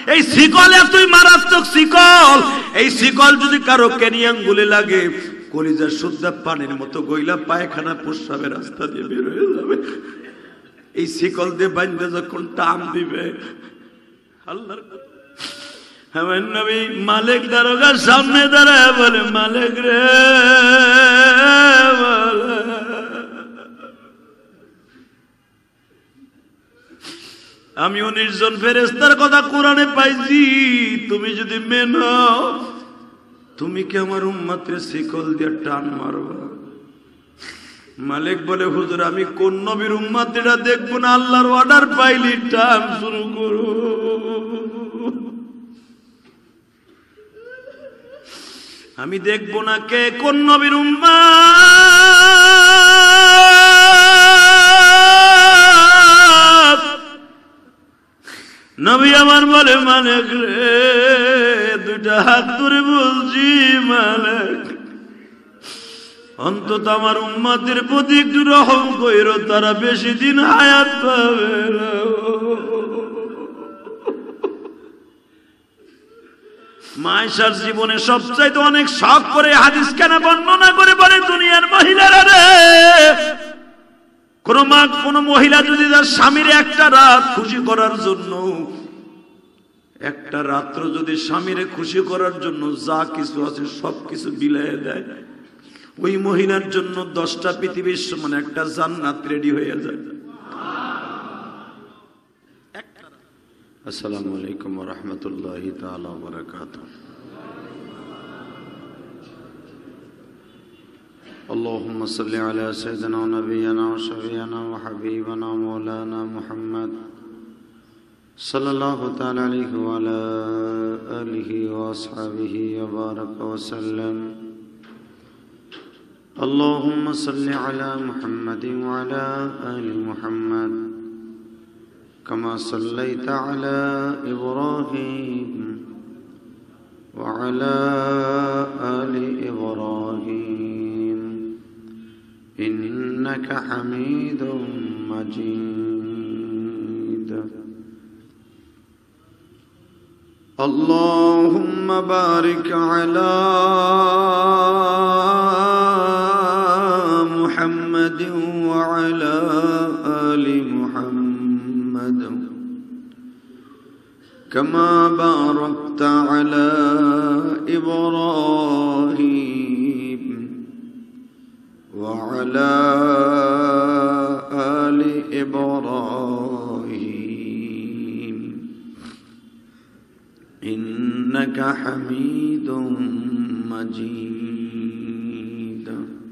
এই শিকল এতই মারাত্মক শিকল, এই শিকল যদি কারো কেনি আঙ্গুলে লাগে কলিজার শুদ্ধা পানির মতো গইলা পায়খানা প্রস্রাবের রাস্তা দিয়ে বের হয়ে যাবে। এই শিকল দিয়ে বাঁধতে যখন টান দিবে, আল্লাহর আমার নবী মালিক দারোগার সামনে দাঁড়ায় বলে, মালিক রে, আমি 19 জন ফেরেশতার কথা কোরআনে পাইছি, তুমি যদি মেনো তুমি কি আমার উম্মতের শিকল দিয়ে টান মারবা? মালিক বলে, হুজুর আমি কোন নবীর উম্মত এটা দেখবো না, আল্লাহর অর্ডার পাইলি টান শুরু করো। আমি দেখবো না কে কোন নবীর উম্মত। নবী আমার বলে, মালিক রে, দুইটা হাত ধরে বলছি, মালিক অন্তত আমার উম্মতের প্রতি একটু রহম কইরো, তারা বেশি দিন হায়াত পাবে না। মায়েশার জীবনে সবচাইতে অনেক শখ করে হাদিস কেন বর্ণনা করে বলে, দুনিয়ার মহিলারা রে, কোন মহিলা যদি তার স্বামীর একটা রাত খুশি করার জন্য, একটা রাত্র যদি স্বামীরে খুশি করার জন্য যা কিছু আছে সবকিছু বিলাইয়া দেয়, ওই মহিলার জন্য 10টা পৃথিবীর সমান একটা জান্নাত রেডি হয়ে যায়। আসসালামু আলাইকুম ওয়া রাহমাতুল্লাহি তাআলা ওয়া বারাকাতুহু। اللهم صل على سيدنا ونبينا وشفيعنا وحبيبنا مولانا محمد صلى الله تعالى عليه وعلى آله وأصحابه وبارك وسلم. اللهم صل على محمد وعلى آل محمد كما صليت على إبراهيم وعلى آل إبراهيم إنك حميد مجيد. اللهم بارك على محمد وعلى آل محمد كما باركت على إبراهيم وعلى آل إبراهيم إنك حميد مجيد.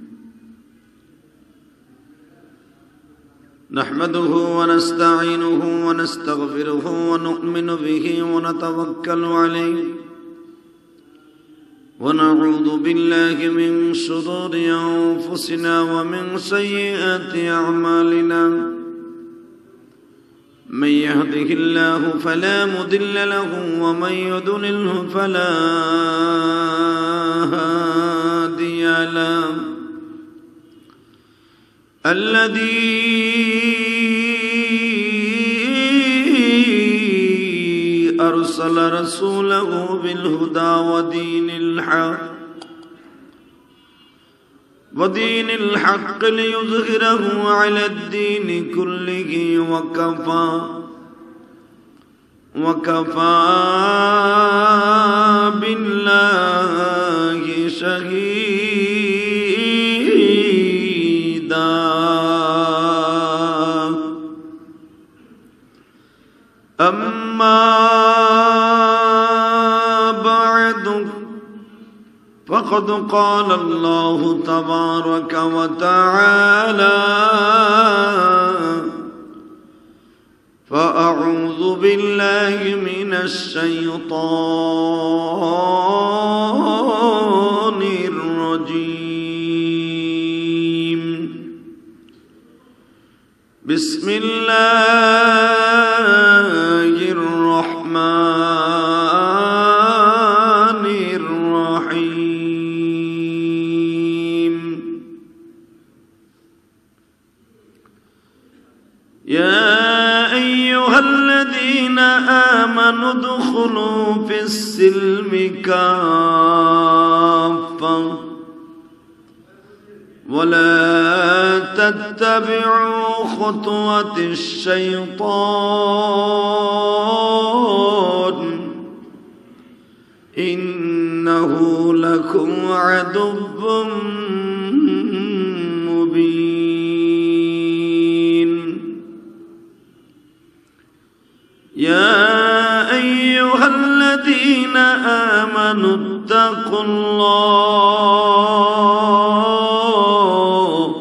نحمده ونستعينه ونستغفره ونؤمن به ونتوكل عليه ونعوذ بالله من شرور أنفسنا ومن سيئات أعمالنا. من يهده الله فلا مضل له ومن يضلله فلا هادي له. الذي أرسل رسوله بالهدى ودين الحق ليظهره على الدين كله وكفى بالله شهيدا. أما بعد فقد قال الله تبارك وتعالى: فأعوذ بالله من الشيطان الرجيم. بسم الله الرحمن الرحيم. يا أيها الذين آمنوا ادخلوا ادخلوا في السلم كافة ولا تتبعوا خطوات الشيطان إنه لكم عدو مبين يا أيها الذين آمنوا اتقوا الله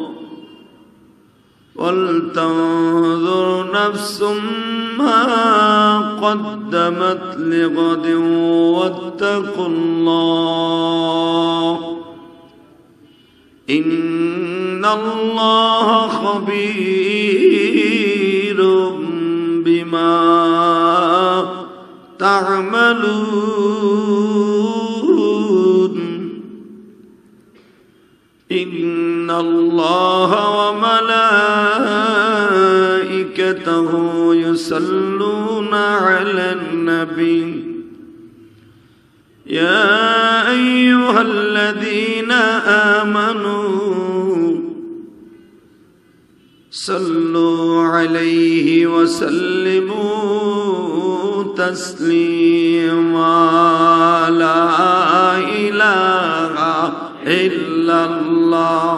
ولتنظر نفس ما قدمت لغد واتقوا الله إن الله خبير بما تعملون إن الله وملائكته يصلون على النبي يا أيها الذين آمنوا صلوا عليه وسلموا تسليما لا إله إلا الله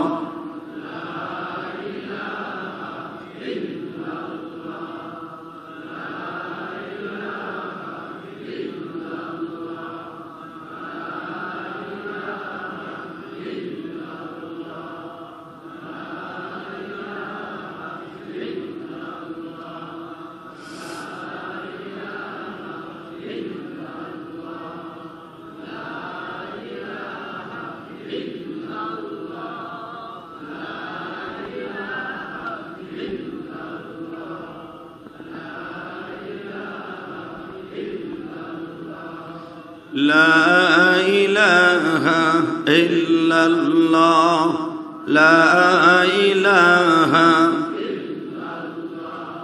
لا إله إلا الله لا إله إلا الله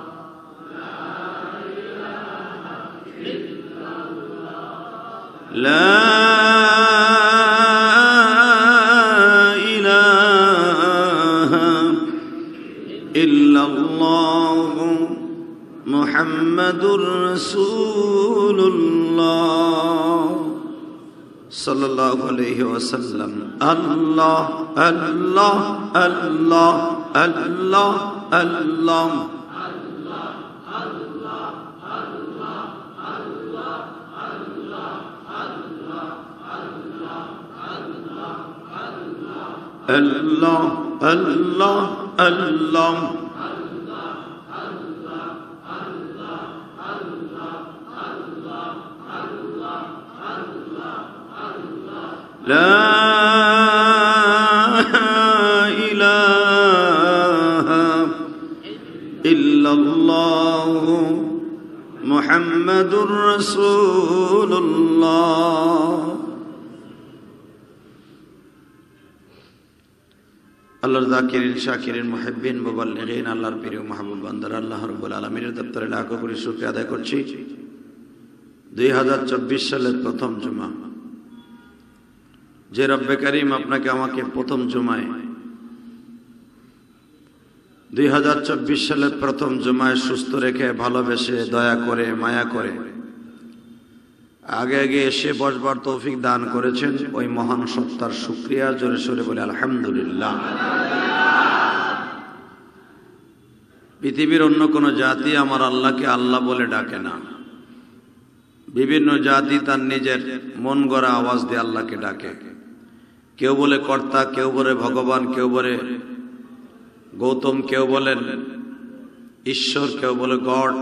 لا إله إلا الله محمد رسول الله صلى الله عليه وسلم الله الله الله الله الله الله الله الله لا إله إلا الله محمد رسول الله আল্লাহর যাকিরিন শাকিরিন মুহিব্বিন মুবাল্লিগিন আল্লাহর প্রিয় মাহবুব বান্দারা আল্লাহ রাব্বুল আলামিনের দপ্তরে লাখো কোটি শুকরিয়া আদায় করছি 2024 সালের প্রথম জুমা যে রব্বে কারীম আপনাকে আমাকে প্রথম জুমায় 2024 সালের প্রথম জুমায় সুস্থ রেখে ভালোবেসে দয়া করে মায়া করে আগে আগে এসে বসবার তৌফিক দান করেছেন ওই মহান সত্তার শুকরিয়া জোরে সোরে বলে আলহামদুলিল্লাহ। পৃথিবীর অন্য কোনো জাতি আমার আল্লাহকে আল্লাহ বলে ডাকে না। বিভিন্ন জাতি তার নিজের মন গড়া আওয়াজ দিয়ে আল্লাহকে ডাকে। কেউ বলে কর্তা, কেউ বলে ভগবান, কেউ বলে গৌতম, কেউ বলেন ঈশ্বর, কেউ বলে গড।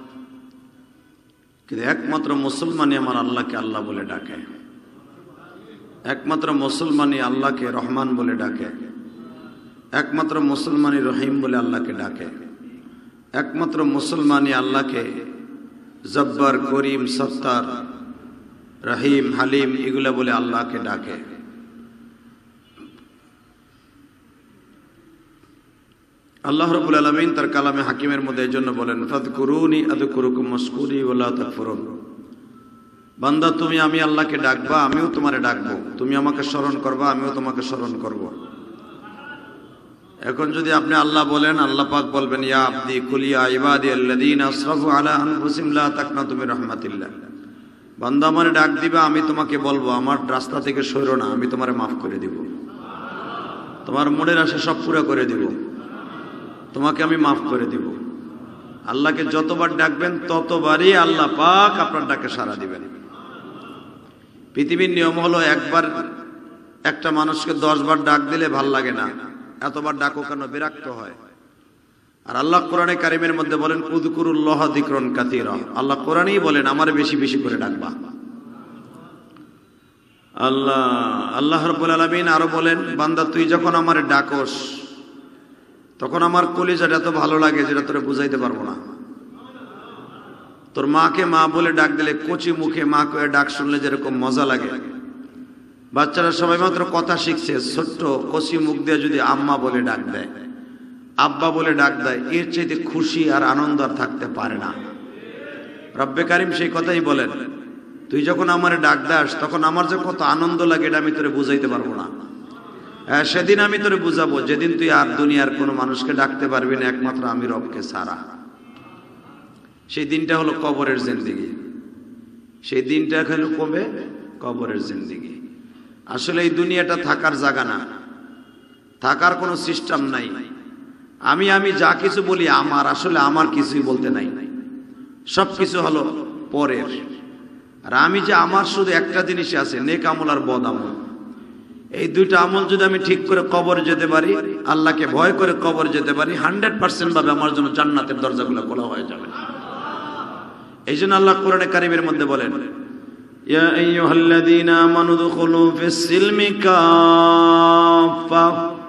কিন্তু একমাত্র মুসলমানই আমার আল্লাহকে আল্লাহ বলে ডাকে। একমাত্র মুসলমানই আল্লাহকে রহমান বলে ডাকে। একমাত্র মুসলমানই রহিম বলে আল্লাহকে ডাকে। একমাত্র মুসলমানই আল্লাহকে জব্বার, করিম, সত্তার, রহিম, হালিম এগুলা বলে আল্লাহকে ডাকে। আল্লাহ রাব্বুল আলামিন তার কালামে হাকিমের মধ্যে এই জন্য বলেন ফাযকুরুনি আযকুরুকুম ওয়াশকুরি ওয়া লা তাকফুরুন। বান্দা তুমি আমি আল্লাহকে ডাকবা, আমিও তোমারে ডাকবো, তুমি আমাকে স্মরণ করবা, আমিও তোমাকে স্মরণ করব। এখন যদি আপনি আল্লাহ বলেন, আল্লাহ পাক বলবেন ইয়া আবদি কুল ইয়া ইবাদি আল্লাযীনা আসরাফু আলা আনফুসিহিম লা তাকনাতু মির রাহমাতিল্লাহ। বান্দা আমারে ডাক দিবা, আমি তোমাকে বলবো আমার রাস্তা থেকে সরো না, আমি তোমারে মাফ করে দিব, তোমার মনের আশা সব পুরো করে দিব, তোমাকে আমি মাফ করে দিব। আল্লাহকে যতবার ডাকবেন ততবারই আল্লাহ পাক আপনার ডাকে সাড়া দিবেন। পৃথিবীর নিয়ম হলো একবার একটা মানুষকে 10 বার ডাক দিলে ভাল লাগে না, এতবার ডাকো কেন, বিরক্ত হয়। আর আল্লাহ কোরআনে কারিমের মধ্যে বলেন উযকুরুল্লাহ যিকরান কাসীরা। আল্লাহ কোরআনেই বলেন আমারে বেশি বেশি করে ডাকবা। আল্লাহ রাব্বুল আলামিন আরো বলেন বান্দা তুই যখন আমারে ডাকস তখন আমার কলিজাটা এত ভালো লাগে যেটা তোরে বুঝাইতে পারবো না। তোর মাকে মা বলে ডাক দিলে কচি মুখে মা কয়ে ডাক শুনলে যেরকম মজা লাগে, বাচ্চারা সবাই মাত্র কথা শিখছে, ছোট্ট কচি মুখ দিয়ে যদি আম্মা বলে ডাক দেয়, আব্বা বলে ডাক দেয়, এর চাইতে খুশি আর আনন্দ আর থাকতে পারে না। রব্বে কারিম সেই কথাই বলেন তুই যখন আমারে ডাক দাস তখন আমার যে কত আনন্দ লাগে এটা আমি তোরে বুঝাইতে পারবো না। সেদিন আমি তোরে বুঝাবো যেদিন তুই আর দুনিয়ার কোনো মানুষকে ডাকতে পারবি না একমাত্র আমি রবকে ছাড়া। সেই দিনটা হলো কবরের জিন্দেগি। সেই দিনটা হলো কবে? কবরের জিন্দেগি। আসলে এই দুনিয়াটা থাকার জায়গা না, থাকার কোনো সিস্টেম নাই। আমি যা কিছু বলি আমার, আসলে আমার কিছুই বলতে নাই, সব কিছু হলো পরের। আর আমি যে আমার শুধু একটা জিনিসই আছে, নেক আমল আর বদ আমল। এই দুইটা আমল যদি আমি ঠিক করে কবরে যেতে পারি, আল্লাহকে ভয় করে কবরে যেতে পারি, 100% ভাবে আমার জন্য জান্নাতের দরজাগুলো খোলা হয়ে যাবে। এই জন্য আল্লাহ কোরআনে কারিমের মধ্যে বলেন ইয়া আইয়ুহাল্লাযীনা আমানু দুখুলু ফিস-সিলমি কাফা।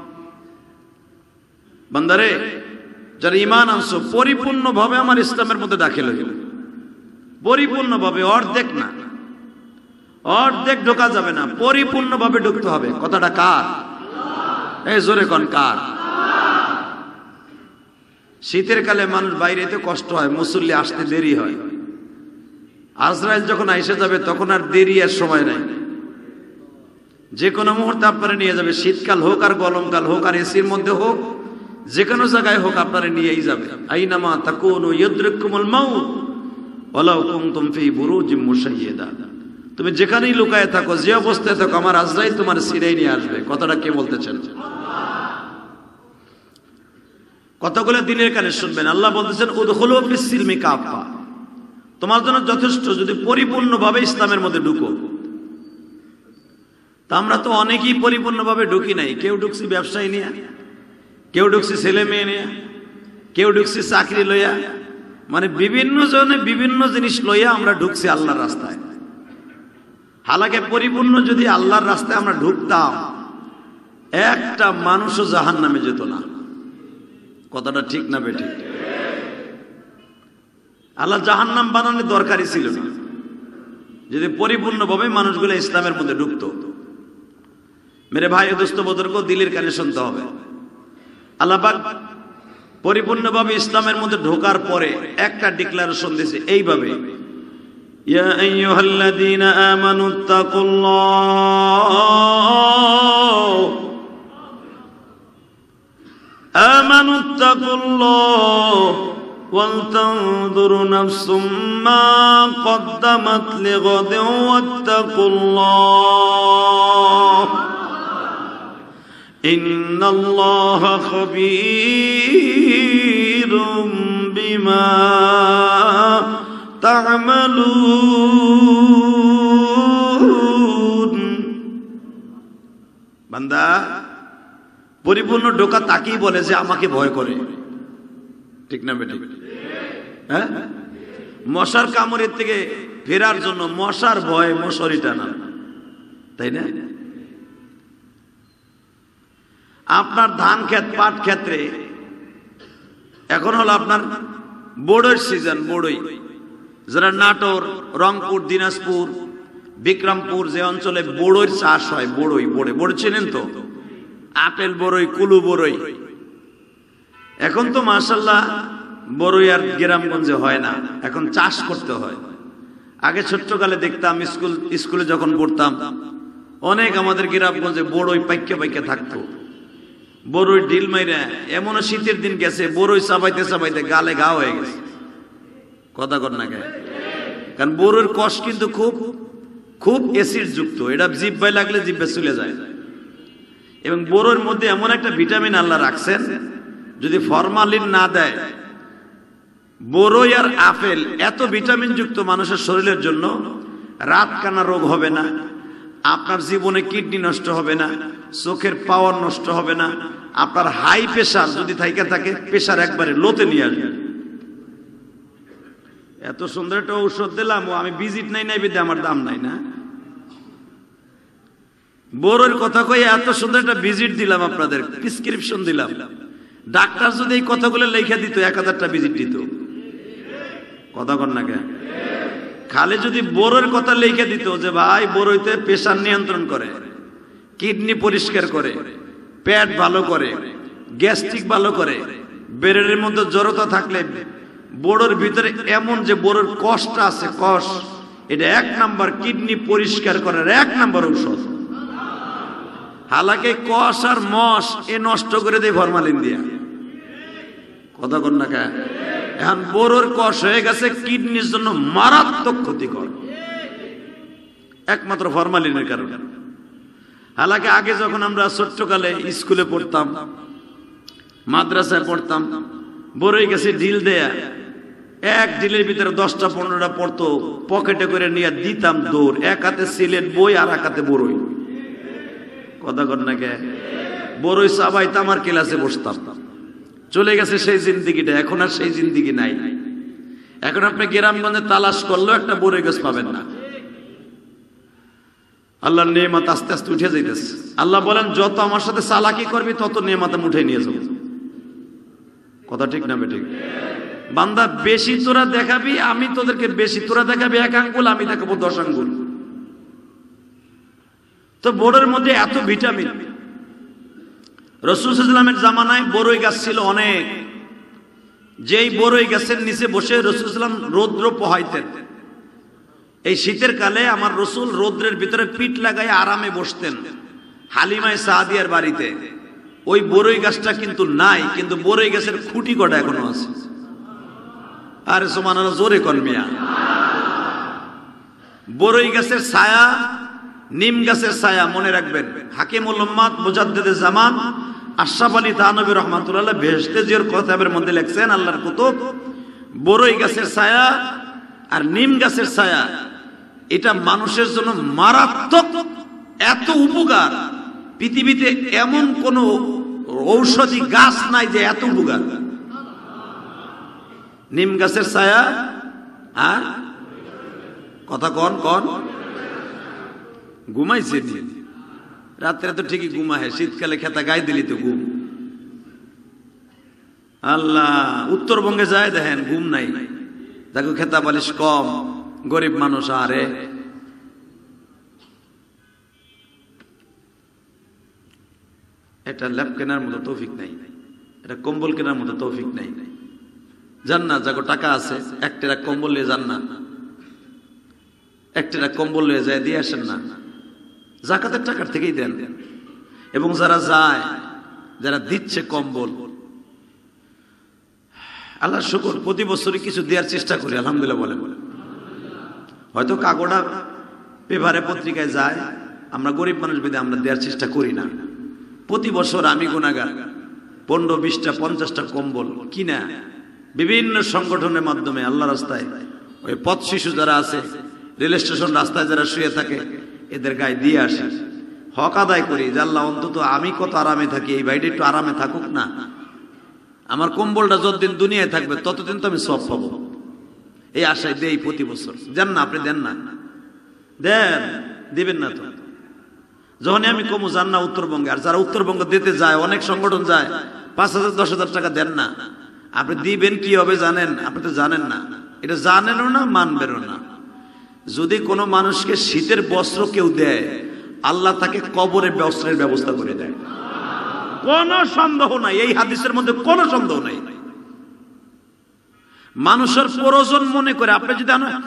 বান্দারে যারা ঈমান আনছো পরিপূর্ণভাবে আমার ইসলামের মধ্যে দাখিল হইল, পরিপূর্ণভাবে, অর্ধেক না, অর্ধেক ঢোকা যাবে না, পরিপূর্ণভাবে ঢুকতে হবে। কথাটা কার? এই জোরে কোন কার? শীতের কালে মানুষ বাইরেতে কষ্ট হয়, মুসল্লি আসতে দেরি হয়। আজরাইল যখন আইসা যাবে তখন আর দেরি আর সময় নাই, যে কোনো মুহূর্তে আপনারা নিয়ে যাবে। শীতকাল হোক আর গরমকাল হোক আর এসির মধ্যে হোক, যে কোনো জায়গায় হোক আপনারা নিয়েই যাবে। আইনামা তাকুনু ইউদরিকুমুল মাউত ওয়ালাউ কুনতুম ফি বুরুজিম মুশাইয়্যাদা। তুমি যেখানেই লুকায়ে থাকো, যে অবস্থায় থাকো, আমার আজরাইল তোমার সিরাই নিয়ে আসবে। কথাটা কে বলতেছেন? কথাগুলো দিনের কানে শুনবেন। আল্লাহ বলতেছেন উদখুলু ফিস-সিলমি কাফা। তোমার জন্য যথেষ্ট যদি পরিপূর্ণভাবে ইসলামের মধ্যে ঢুকো। তা আমরা তো অনেকেই পরিপূর্ণভাবে ঢুকি নাই। কেউ ঢুকছি ব্যবসায়ী নিয়ে, কেউ ঢুকছি ছেলে মেয়ে নিয়ে, কেউ ঢুকছি চাকরি লইয়া, মানে বিভিন্ন জনে বিভিন্ন জিনিস লইয়া আমরা ঢুকছি আল্লাহর রাস্তায়। হালাকে পরিপূর্ণ যদি আল্লাহর রাস্তায় আমরা ঢুকতাম, একটা মানুষও জাহান্নামে যেত না। কথাটা ঠিক না বেঠিক? আল্লাহ জাহান্নাম বানানোর দরকারই ছিল না যদি পরিপূর্ণভাবে মানুষগুলো ইসলামের মধ্যে ঢুকতো। মেরে ভাই ও দোস্ত বুজুর্গ, দিলের কানে শুনতে হবে। আল্লাহ পাক পরিপূর্ণভাবে ইসলামের মধ্যে ঢোকার পরে একটা ডিক্লারেশন দিয়েছে এইভাবে, ইয়া আইয়ুহাল্লাযীনা আমানুত্তাকুল্লাহ ওয়ালতানযুর নাফসুম মা কদ্দামাত লিগাদিন ওয়াত্তাকুল্লাহ ইন্নাল্লাহা খাবীরুম বিমা তা'মালুন। বান্দা, পরিপূর্ণ ঢোকা তাকেই বলে যে আমাকে ভয় করে। ঠিক না বেটা? হ্যাঁ, মশার কামড়ের থেকে ফেরার জন্য মশার ভয় মশারি টানা, তাই না? আপনার ধান ক্ষেত, পাট ক্ষেত্রে এখন হলো আপনার বড়ইর সিজন। বড়ই যারা নাটোর, রংপুর, দিনাজপুর, বিক্রমপুর যে অঞ্চলে বড়ইর চাষ হয়, বড়ই বড়ই চেনেন তো? আপেল বড়ই, কুলু বড়ই। এখন তো মাশাআল্লাহ বড়ই আর গ্রামগঞ্জে হয় না, এখন চাষ করতে হয়। আগে ছোট্টকালে দেখতাম স্কুলে যখন পড়তাম, অনেক আমাদের গ্রামগঞ্জে বড়ই পাইকে পাইকে থাকতো। বড়ই ঢিল মাইরা এমন শীতের দিন গেছে, বড়ই চাবাইতে চাবাইতে গালে ঘা হয়ে গেছে। কথা কর না গায়ে, কারণ বড়ইর কষ কিন্তু খুব খুব অ্যাসিড যুক্ত, এটা জিহ্বায় লাগলে জিহ্বা চলে যায়। এবং বড়ইর মধ্যে এমন একটা ভিটামিন আল্লাহ রাখছেন, যদি ফরমালিন না দেয়, বড়ই আর আপেল এত ভিটামিন যুক্ত মানুষের শরীরের জন্য, রাত কানা রোগ হবে না, আপনার জীবনে কিডনি নষ্ট হবে না, চোখের পাওয়ার নষ্ট হবে না, আপনার হাই প্রেশার যদি থাইকা থাকে প্রেশার একবারে লোতে নিয়ে আসবে। এত সুন্দর একটা ঔষধ দিলাম, ও আমি ভিজিট নাই নাই বিদে আমার দাম নাই না। বড়ের কথা কই এত সুন্দর একটা ভিজিট দিলাম, আপনাদের প্রেসক্রিপশন দিলাম। ডাক্তার যদি এই কথাগুলো লেখা দিত 1000টা ভিজিট দিত। কথা কর না কে, খালি যদি বড়ের কথা লেখা দিত যে ভাই বড়ইতে প্রেশার নিয়ন্ত্রণ করে, কিডনি পরিষ্কার করে, পেট ভালো করে, গ্যাস্ট্রিক ভালো করে, ব্রেনের মধ্যে জড়তা থাকলে বড়ের ভিতরে এমন যে বড়ের কষ্ট আছে, কষ এটা 1 নাম্বার কিডনি পরিষ্কার করার 1 নাম্বার ঔষধ। হালাকে কষ আর মশ এ নষ্ট করে দেয় ফরমালিন দিয়া। কথা কর না কে, এখন বড়ের কষ হয়ে গেছে কিডনির জন্য মারাত্মক ক্ষতিকর, একমাত্র ফরমালিনের কারণে। হালাকে আগে যখন আমরা ছোট্টকালে স্কুলে পড়তাম, মাদ্রাসায় পড়তাম, বড়ই গেছে ঢিল দেয়া, এক ঢিলের ভিতরে 10টা 15টা পড়তো, পকেটে করে নিয়ে দিতাম দৌড়, এক হাতে সিলেট বই আর এক হাতে বড়ই। কথা কর না কে, বড়ই চাবাইতাম আর ক্লাসে বসতাম। চলে গেছে সেই জিন্দিগিটা, এখন আর সেই জিন্দিগি নাই। এখন আপনি গ্রামগঞ্জে তালাশ করলেও একটা বড়ই গাছ পাবেন না। আল্লাহর নেয়ামত আস্তে আস্তে উঠে যাইতেছে। আল্লাহ বলেন যত আমার সাথে চালাকি করবি তত নেয়ামত আমি উঠে নিয়ে যাবো। কথা ঠিক না বেঠিক? বান্দা বেশি তোরা দেখাবি, আমি তোদেরকে বেশি, তোরা দেখাবি 1 আঙ্গুল, আমি দেখাবো 10 আঙ্গুল। তো বড়ের মধ্যে এত ভিটামিন। রাসূল সাল্লাল্লাহু আলাইহি ওয়াসাল্লামের জামানায় বড়ই গাছ ছিল অনেক। যেই বড়ই গাছের নিচে বসে রাসূল সাল্লাল্লাহু আলাইহি ওয়াসাল্লাম রৌদ্র পোহাইতেন। এই শীতের কালে আমার রাসূল রৌদ্রের ভিতরে পিঠ লাগায় আরামে বসতেন হালিমায়ে সাদিয়ার বাড়িতে। ওই বড়ই গাছটা কিন্তু নাই, কিন্তু বড়ই গাছের খুঁটি কটা এখনো আছে। আরে সুবহানাল্লাহ, জোরে কোন মিয়া। বড়ই গাছের ছায়া, নিম গাছের ছায়া মনে রাখবেন। হাকিমুল উম্মাত মুজাদ্দিদে জামান আশরাফ আলী থানভী রাহমাতুল্লাহ বেহেশতে জির কিতাবের মধ্যে লিখছেন, আল্লাহর কুতুব, বড়ই গাছের ছায়া আর নিম গাছের ছায়া এটা মানুষের জন্য মারাত্মক, এত উপকার। পৃথিবীতে এমন কোন ঔষধি গাছ নাই যে এত উপকার। নিম গাছের ছায়া আর কথা কন কন ঘুমাইছে রাত্রে তো ঠিকই ঘুমায়, শীতকালে খেতা গায়ে দিলি তো ঘুম। আল্লাহ, উত্তরবঙ্গে যায় দেখেন ঘুম নাই, দেখো খেতা বালিশ কম, গরিব মানুষ। আরে এটা ল্যাপ কেনার মতো তৌফিক নাই, এটা কম্বল কেনার মতো তৌফিক নাই। যান না, যাগো টাকা আছে, একটা কম্বল নিয়ে যান না, একটা কম্বল নিয়ে যায় দিয়ে আসেন না, যাকাতের টাকার থেকেই দেন। এবং যারা যায়, যারা দিচ্ছে কম্বল, আল্লাহ শুকর, প্রতি বছরই কিছু দেওয়ার চেষ্টা করি, আলহামদুলিল্লাহ বলে। হয়তো কাগজটা পেপারে পত্রিকায় যায়, আমরা গরিব মানুষ বিধে আমরা দেওয়ার চেষ্টা করি না। প্রতি বছর আমি গুনাহগার 15, 20টা, 50টা কম্বল কিনা বিভিন্ন সংগঠনের মাধ্যমে আল্লাহ রাস্তায়, ওই পথ শিশু যারা আছে, রেল স্টেশন রাস্তায় যারা শুয়ে থাকে, এদের গায়ে দিয়ে আসি, হক আদায় করি যে আল্লাহ অন্তত আমি কত আরামে থাকি, এই ভাইটা একটু আরামে থাকুক না, আমার কম্বলটা যতদিন দুনিয়ায় থাকবে ততদিন তো আমি সব পাবো, এই আশায় দেই প্রতি বছর। দেন না, আপনি দেন না, দেন, দিবেন না তো। যখনই আমি কমু যান না উত্তরবঙ্গে, আর যারা উত্তরবঙ্গ দিতে যায়, অনেক সংগঠন যায়, 5,000, 10,000 টাকা দেন না। আপনি দিবেন কি হবে জানেন? আপনি তো জানেন না, এটা জানেনও না, মানবেনও না। যদি কোনো মানুষকে শীতের বস্ত্র কেউ দেয়, আল্লাহ তাকে কবরে বস্ত্রের ব্যবস্থা করে দেয়, কোনো সন্দেহ নাই। এই হাদিসের মধ্যে কোনো সন্দেহ নাই। মানুষের প্রয়োজন মনে করে আপনি যদি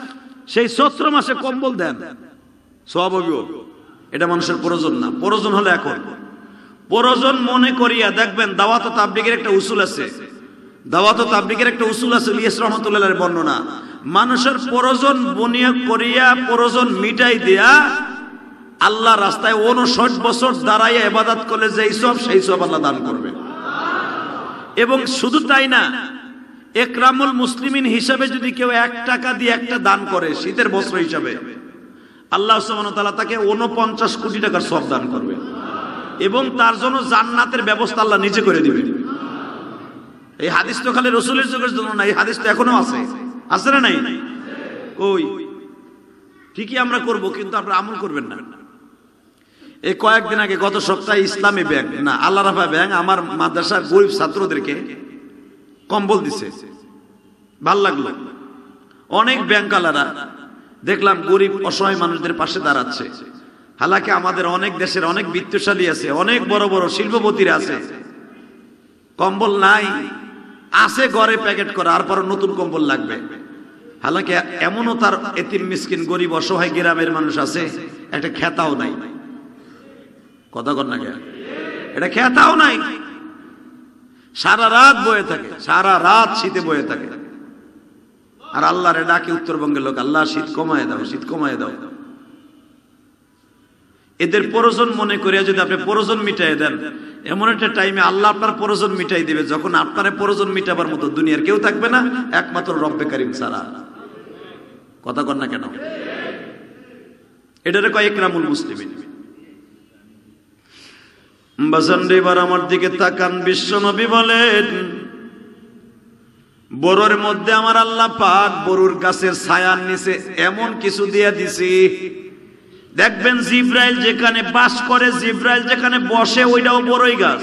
সেই চৈত্র মাসে কম্বল দেন, সওয়াব হইব। এটা মানুষের প্রয়োজন না, প্রয়োজন হলে এখন প্রয়োজন মনে করিয়া দেখবেন। দাওয়াত ও তাবলীগের একটা উসুল আছে, দাওয়াত ও তাবলীগের একটা উসুল আছে, ইলিয়াস রহমাতুল্লাহর বর্ণনা। মানুষের প্রয়োজন বনিয়া করিয়া প্রয়োজন মিটাই দিয়া আল্লাহ রাস্তায় 59 বছর দাঁড়াইয়া ইবাদত করলে যেই সব সেই সব আল্লাহ দান করবে। এবং শুধু তাই না, একরামুল মুসলিমিন হিসাবে যদি কেউ 1 টাকা দিয়ে একটা দান করে শীতের বস্ত্র হিসাবে, আল্লাহ সুবহানাহু ওয়া তাআলা তাকে 49 কোটি টাকার সওয়াব দান করবে এবং তার জন্য জান্নাতের ব্যবস্থা আল্লাহ নিজে করে দিবে। এই হাদিস তো খালি রাসূলের যুগের জন্য না, এই হাদিস তো এখনো আছে, আছে না নাই? ওই ঠিকই আমরা করব, কিন্তু আপনারা আমল করবেন না। এই কয়েকদিন আগে, গত সপ্তাহে ইসলামী ব্যাংক না আল্লাহ রাফা ব্যাংক আমার মাদ্রাসার গরিব ছাত্রদেরকে কম্বল দিছে, ভাল লাগলো। অনেক ব্যাংকালারা দেখলাম গরিব অসহায় মানুষদের পাশে দাঁড়াচ্ছে। হালাকি আমাদের অনেক দেশের অনেক বিত্তশালী আছে, অনেক বড় বড় শিল্পপতিরা আছে, কম্বল নাই, আছে ঘরে প্যাকেট করা, আর পর নতুন কম্বল লাগবে। হালাকি এমনও তার এতিম মিসকিন গরিব অসহায় গ্রামের মানুষ আছে, একটা খেতাও নাই। কথা কর না, এটা খেতাও নাই, সারা রাত বয়ে থাকে, সারা রাত শীতে বয়ে থাকে। আর আল্লাহরে ডাকে উত্তরবঙ্গের লোক, আল্লাহ শীত কমায় দাও, শীত কমায় দাও। এদের প্রয়োজন মনে করিয়া যদি আপনি প্রয়োজন মিটাই দেন, এমন একটা টাইমে আল্লাহ আপনার প্রয়োজন মিটাই দিবে যখন আপনার প্রয়োজন মিটাবার মতো দুনিয়ার কেউ থাকবে না, একমাত্র রব্বে কারিম ছাড়া। কথা কর না কেন? এটারে কয় ইকরামুল মুসলিমিন। বাজানরে এবার আমার দিকে তাকান। বিশ্ব নবী বলেন, বড়র মধ্যে আমার আল্লাহ পাক বড়ুর গাছের ছায়ার নিচে এমন কিছু দিয়ে দিছি, দেখবেন জিব্রাইল যেখানে বাস করে, জিব্রাইল যেখানে বসে, ওইটাও বড়ই গাছ।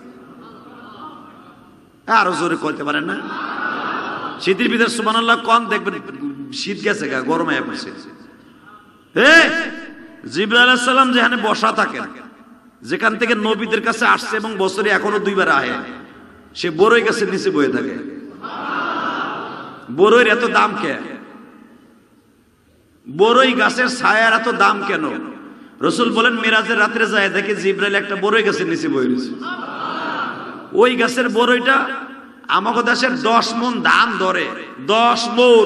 আরো জোরে কইতে পারেন না? শীতের ভিতরে সুবহানাল্লাহ কোন দেখবেন শীত গেছে গা, গরম হয়ে পড়ছে। জিব্রাইল আলাইহিস সালাম যেখানে বসা থাকেন, যেখান থেকে নবীদের কাছে আসছে এবং বছরে এখনো 2 বার আহে, সে বড়ই গাছের নিচে বয়ে থাকে। বড়ইর এত দাম কে? বড়ই গাছের ছায়ার এত দাম কেন? রাসূল বলেন, মিরাজের রাতে যায় দেখে জিব্রাইল একটা বড়ই গাছের নিচে বয়ে রয়েছে। ওই গাছের বড়ইটা আমাদের দেশের 10 মণ ধান ধরে, 10 মণ,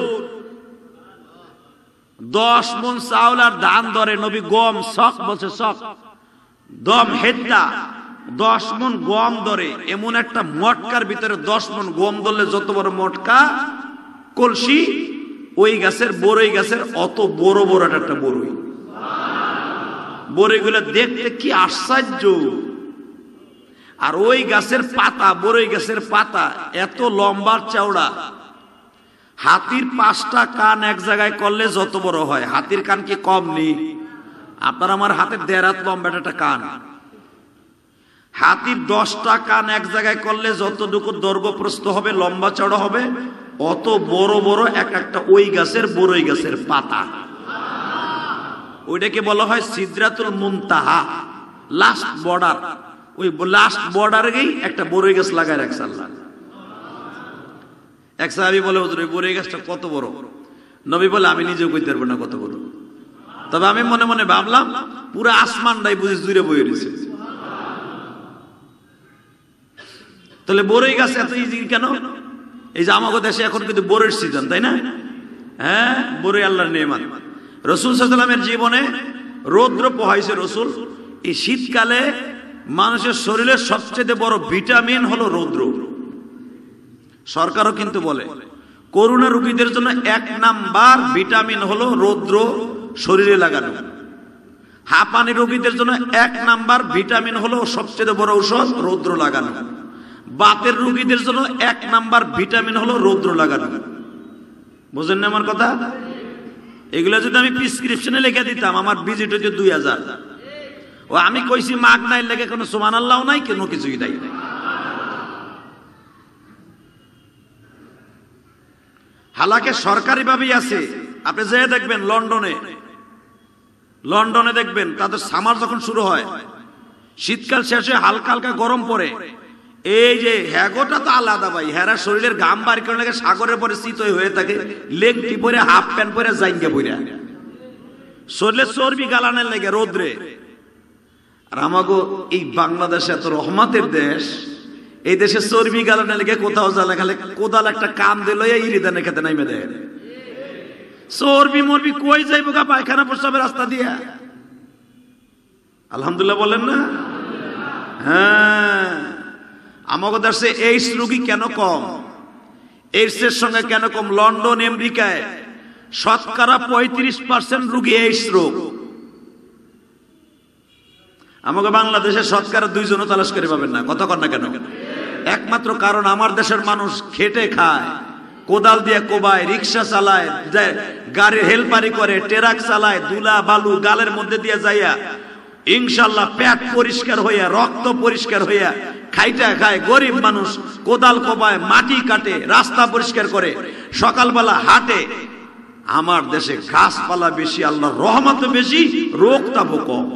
10 মণ চাউল আর ধান ধরে। নবী গম শক বলছে, শক দম হেডটা 10 মণ গম ধরে। এমন একটা মটকার ভিতরে 10 মণ গম ধরলে যত বড় মটকা কলসি, ওই গাছের বড়ই গাছের অত বড় বড় একটা বড়ই। বড়ইগুলো দেখতে কি আশ্চর্য। আর ওই গাছের পাতা, বড়ই গাছের পাতা এত লম্বা চওড়া, হাতির 5টা কান এক জায়গায় করলে যত বড় হয়। হাতির কান কি কম নেই? আপনার আমার হাতের 1.5 হাত লম্বা একটা কান। হাতির 10টা কান এক জায়গায় করলে যতটুকু দৈর্ঘ্য প্রস্থ হবে, লম্বা চওড়া হবে, অত বড় বড় এক একটা ওই গাছের বড়ই গাছের পাতা। ওইটাকে বলা হয় সিদরাতুল মুনতাহা, লাস্ট বর্ডার। ওই লাস্ট বর্ডারেই একটা বড়ই গাছ লাগায় রাখছে আল্লাহ। এক সাহাবী বলে, হুজুর এই বড়ই গাছটা কত বড়? নবী বলে, আমি নিজেও কইতে পারবো না কত বড়, তবে আমি মনে মনে ভাবলাম পুরো আসমানটাই বুঝি জুড়ে বয়ে রয়েছে। তাহলে বড়ই গাছ এত ইজি কেন? এই যে আমাদের দেশে এখন কিন্তু বড়ের সিজন, তাই না? হ্যাঁ, বড়ই আল্লাহর নেয়ামত। রাসূল সাল্লাল্লাহু আলাইহি ওয়াসাল্লামের জীবনে রৌদ্র পোহাইছে রাসূল। এই শীতকালে মানুষের শরীরের সবচেয়ে বড় ভিটামিন হলো রৌদ্র। সরকারও কিন্তু বলে করোনা রোগীদের জন্য 1 নাম্বার ভিটামিন হলো রৌদ্র শরীরে লাগানো। হাঁপানি রোগীদের জন্য 1 নাম্বার ভিটামিন হলো সবচেয়ে বড় ঔষধ রৌদ্র লাগানো। বাতের রোগীদের জন্য 1 নাম্বার ভিটামিন হলো রৌদ্র লাগানো। বুঝেন না আমার কথা? এগুলো যদি আমি প্রেসক্রিপশনে লিখে দিতাম, আমার ভিজিট হইতো 2000। ও আমি কইছি মাগ নাই লেগে কোনো সুবহানাল্লাহ নাই, কোনো কিছুই নাই। হালাকে সরকারি ভাবেই আছে। আপনি যে দেখবেন লন্ডনে দেখবেন তাদের সামার যখন শুরু হয়, শীতকাল শেষে হালকা হালকা গরম পড়ে, এই যে হ্যাগোটা তো আলাদা ভাই, হেরা শরীরের ঘাম বার করে লাগে সাগরের পরে শীতই হয়ে থাকে, লেংটি পরে হাফ প্যান্ট পরে জাইঙ্গা পরে শরীরে চর্বি গালানের লেগে রোদ্রে। আর আমাগো এই বাংলাদেশ এত রহমতের দেশ, এই দেশে চর্বি গালানের লেগে কোথাও জ্বালা খালে কোদাল একটা কাম দিল ইরিদানে খেতে নাইমে দেয়। চর্বি মরবি কই যাইব গা পায়খানা প্রস্রাবের রাস্তা দিয়া। আলহামদুলিল্লাহ বলেন না? হ্যাঁ, আমাদের দেশে এইডস রোগী কেন কম? এইডসের সঙ্গে কেন কম? লন্ডন আমেরিকায় শতকরা 35% রোগী এইডস রোগ। আমাকে বাংলাদেশে শতকরা 2 জনও তালাশ করে পাবেন না। কথা কর না কেন? একমাত্র কারণ আমার দেশের মানুষ খেটে খায়, কোদাল দিয়ে কোবায়, রিক্সা চালায়, গাড়ির হেলপারি করে, ট্রাক চালায়, দুলা বালু গালের মধ্যে দিয়ে যাইয়া ইনশাল্লাহ পেট পরিষ্কার হইয়া রক্ত পরিষ্কার হইয়া খাইটা খায়। গরিব মানুষ কোদাল কোবায়, মাটি কাটে, রাস্তা পরিষ্কার করে, সকালবেলা হাঁটে। আমার দেশে গাছপালা বেশি, আল্লাহর রহমত বেশি, রোগ তাবো কম।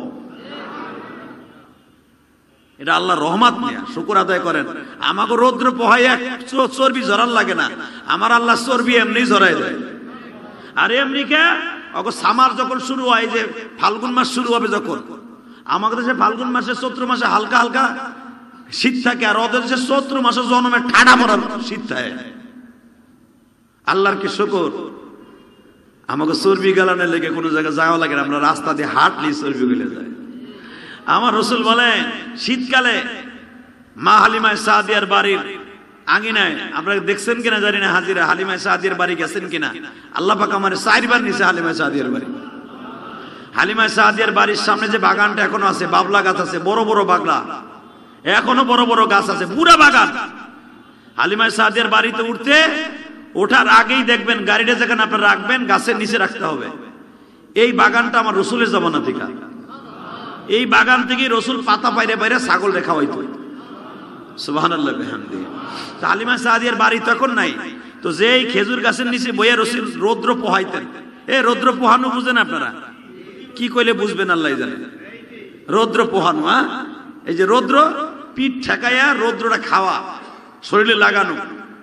এটা আল্লাহর রহমত নিয়ে শুকর আদায় করেন। আমাকে রৌদ্র পোহায় এক চর্বি জড়ার লাগে না, আমার আল্লাহ চর্বি এমনি জড়াই দেয়। আর এমনিকে সামার যখন শুরু হয়, যে ফাল্গুন মাস শুরু হবে যখন, আমাদের দেশে ফাল্গুন মাসে চৈত্র মাসে হালকা হালকা শীত থাকে, আর ওদের দেশে চৈত্র মাসে জন্মে ঠাডা মরার শীত থাকে। আল্লাহর কি শুকর, আমাকে চর্বি গালানের লেগে কোনো জায়গায় যাওয়া লাগে না, আমরা রাস্তা দিয়ে হাঁটলি চর্বি গলে যায়। আমার রসুল বলেন শীতকালে মা হালিমা সাদিয়ার বাড়ির আঙিনায়, আপনারা দেখছেন কিনা জানি না, হাজিরা হালিমা সাদিয়ার বাড়ি গেছেন কিনা? আল্লাহ পাক আমার 4 বার নিছে হালিমা সাদিয়ার বাড়ি। হালিমা সাদিয়ার বাড়ির সামনে যে বাগানটা এখনো আছে, বাবলা গাছ আছে, বড় বড় বাগলা, এখনো বড় বড় গাছ আছে, পুরা বাগান। হালিমা সাদিয়ার বাড়িতে ওঠার আগেই দেখবেন গাড়িটা যেখানে আপনারা রাখবেন গাছের নিচে রাখতে হবে। এই বাগানটা আমার রসুলের জামানা থেকে, এই বাগান থেকে রসুল পাতা পাইরে পাইরে ছাগল রেখা হইতো। সুবহানাল্লাহ বিহামদিহি। হালিমা সাদিয়ার বাড়ি তখন নাই, তো যেই খেজুর গাছের নিচে বইয়া রসুল রৌদ্র পোহাইতেন। এই রৌদ্র পোহানো বুঝেন আপনারা? কি কইলে বুঝবেন আল্লাহ জানে। রৌদ্র পোহানো, এই যে রৌদ্র পিঠ ঠেকাইয়া রৌদ্রটা খাওয়া, শরীরে লাগানো,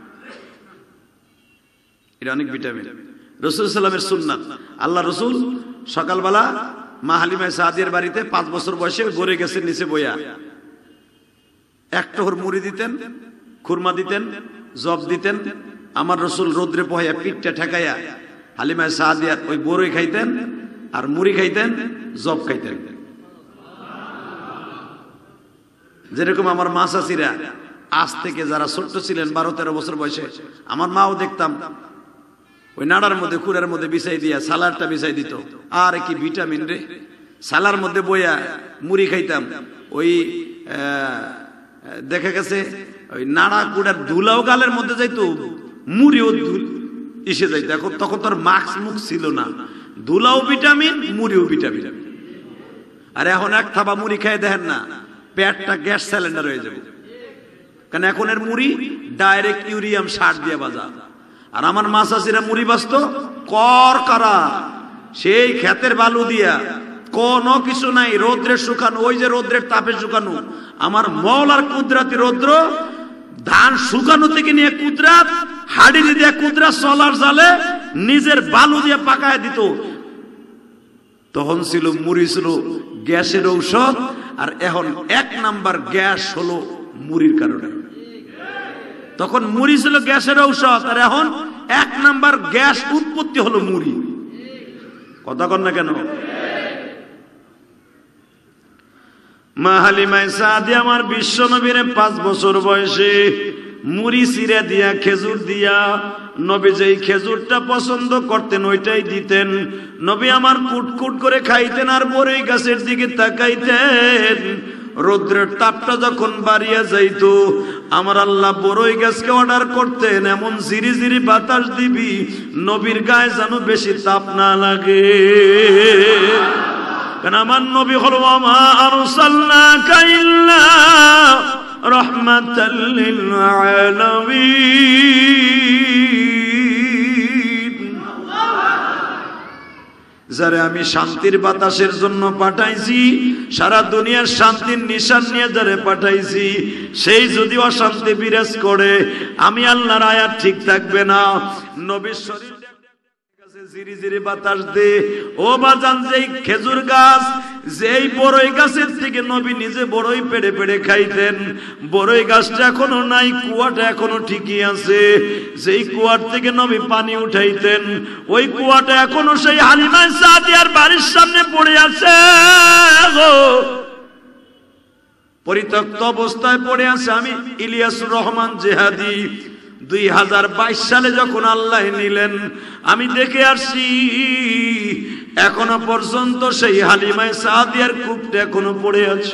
এটা অনেক ভিটামিন। রসুল সাল্লামের সুন্নাত। আল্লাহ রসুল সকালবেলা মা হালিমা সাদিয়ার বাড়িতে 5 বছর বয়সে গড়ে গেছেন নিচে বইয়া, একটা মুড়ি দিতেন, খুরমা দিতেন, জব দিতেন। আমার রসুল রৌদ্রে পোহাইয়া পিঠটা ঠেকাইয়া হালিমা সাদিয়ার ওই বড়ই খাইতেন, আর মুড়ি খাইতেন, জব খাইতেন। যেরকম আমার মা চাচিরা আজ থেকে যারা ছোট্ট ছিলেন 12-13 বছর বয়সে, আমার মাও দেখতাম ওই নাড়ার মধ্যে কুড়ার মধ্যে বিছাই দিয়া সালাডটা বিছাই দিত। আর কি ভিটামিন রে! সালার মধ্যে বইয়া মুড়ি খাইতাম। ওই দেখা গেছে ওই নাড়া কুড়ার ধুলাও গালের মধ্যে যাইতো, মুড়িও এসে যাইতো। এখন তখন তোর মাস্ক মুখ ছিল না, ধুলাও ভিটামিন, মুড়িও ভিটামিন। আর এখন এক থাবা মুড়ি খাই দেখেন না, পেটটা গ্যাস সিলিন্ডার হয়ে যাবে। কারণ এখন এর মুড়ি ডাইরেক্ট ইউরিয়াম সার দিয়ে বাজা। আর আমার মা চাচিরা মুড়ি বাঁচত কর কারা, সেই ক্ষেতের বালু দিয়া, কোনো কিছু নাই, রৌদ্রে শুকানো, ওই যে রৌদ্রের তাপে শুকানো। আমার মওলার কুদরাতি রৌদ্র, ধান শুকানো থেকে নিয়ে কুদরাত, হাড়ি দিয়ে কুদরাত সোলার জালে নিজের বালু দিয়ে পাকায় দিত। তখন ছিল মুড়ি ছিল গ্যাসের ঔষধ, আর এখন 1 নাম্বার গ্যাস হলো মুড়ির কারণে। তখন মুড়ি ছিল গ্যাসের ঔষধ, আর এখন 1 নাম্বার গ্যাস উৎপত্তি হলো মুড়ি। কথা কন না কেন? মা হালিমা সাদিয়া আমার বিশ্ব নবীরে 5 বছর বয়সে মুড়ি চিরা দিয়া, খেজুর দিয়া, নবী যেই খেজুরটা পছন্দ করতেন ওইটাই দিতেন। নবী আমার কুটকুট করে খাইতেন, আর বড়ই গাছের দিকে তাকাইতেন। রৌদ্রের তাপটা যখন বাড়িয়া যাইতো, আমার আল্লাহ বড়ই গাছকে অর্ডার করতেন, এমন ঝিরি ঝিরি বাতাস দিবি নবীর গায়ে যেন বেশি তাপ না লাগে। কারণ আমার নবী হলো মা আরসালনাকা ইল্লা রাহমাতাল লিল আলামিন। যারা আমি শান্তির বাতাসের জন্য পাঠাইছি, সারা দুনিয়ার শান্তির নিশান নিয়ে যারা পাঠাইছি, সেই যদি অশান্তি বিরাজ করে, আমি আল্লাহর আয়াত ঠিক থাকবে না। নবীর শরীর জিরি জিরি বাতাস দে। ও বাজান, যেই খেজুর গাছ, যেই বড়ই গাছের থেকে নবী নিজে বড়ই পেড়ে পেড়ে খাইতেন, বড়ই গাছটা এখনো নাই, কুয়াটা এখনো ঠিকই আছে। যেই কুয়ার থেকে নবী পানি উঠাইতেন, ওই কুয়াটা এখনো সেই হালিমা সাদিয়ার বাড়ির সামনে পড়ে আছে, পরিত্যক্ত অবস্থায় পড়ে আছে। আমি ইলিয়াসুর রহমান জেহাদি 2022 সালে যখন আল্লাহ নিলেন, আমি দেখে আসছি এখনো পর্যন্ত সেই হালিমায়ে সাদিয়ার কূপটা এখনো পড়ে আছে।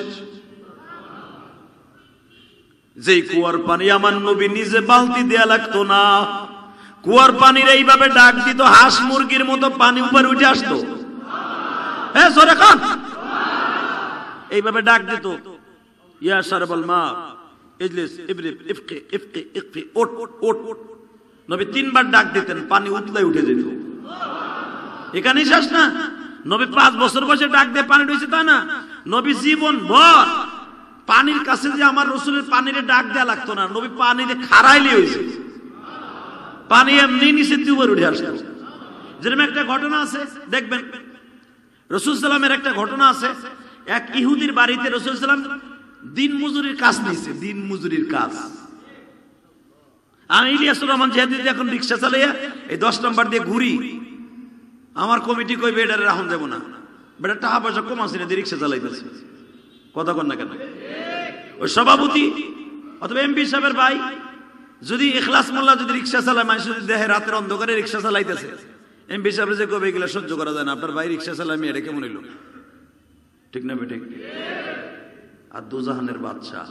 যেই কুয়ার পানি আমার নবী নিজে বালতি দেয়া লাগতো না, কুয়ার পানির এইভাবে ডাক দিত, হাঁস মুরগির মতো পানি উপরে উঠে আসতো। হ্যাঁ, জোরে খান। এইভাবে ডাক দিত, ইয়া শারবাল মা ইজলিস ইবরিব ইফকি ইফকি ইফকি, ওঠ ওঠ। নবী 3 বার ডাক দিতেন, পানি উতলাই উঠে যেত। এখানেই শেষ না, নবী 5 বছর বয়সে ডাক দিয়ে পানি উঠেছে তা না, নবী জীবন ভর পানির কাছে যে আমার রাসূলের পানিরে ডাক দেয়া লাগতো না, নবী পানিতে খাড়াইলে হয়েছে, পানি এমনি নিচে উপরে উঠে আসতো। যেরকম একটা ঘটনা আছে দেখবেন, রাসূল সাল্লামের একটা ঘটনা আছে। এক ইহুদির বাড়িতে রাসূল সাল্লাম দিন মজুরির কাজ নিয়েছে, দিন মজুরির কাজ। আমি ইলিয়াসুর রহমান জেহাদি এখন রিক্সা চালাইয়া এই 10 নম্বর দিয়ে ঘুরি, আমার কমিটি কই বেডারে রাখুন দেব না, বেটা টাকা পয়সা কম আছে না, রিক্সা চালাইতেছে, কথা কন না কেন? ওই সভাপতি অথবা এমপি সাহেবের ভাই যদি ইখলাস মোল্লা যদি রিক্সা চালায়, মানুষ যদি দেখে রাতের অন্ধকারে রিক্সা চালাইতেছে, এমপি সাহেব যে কবে এগুলো সহ্য করা যায় না, আপনার ভাই রিক্সা চালায়, আমি এটা কেমন হইল? ঠিক না বেঠিক? আর দুজাহানের বাদশাহ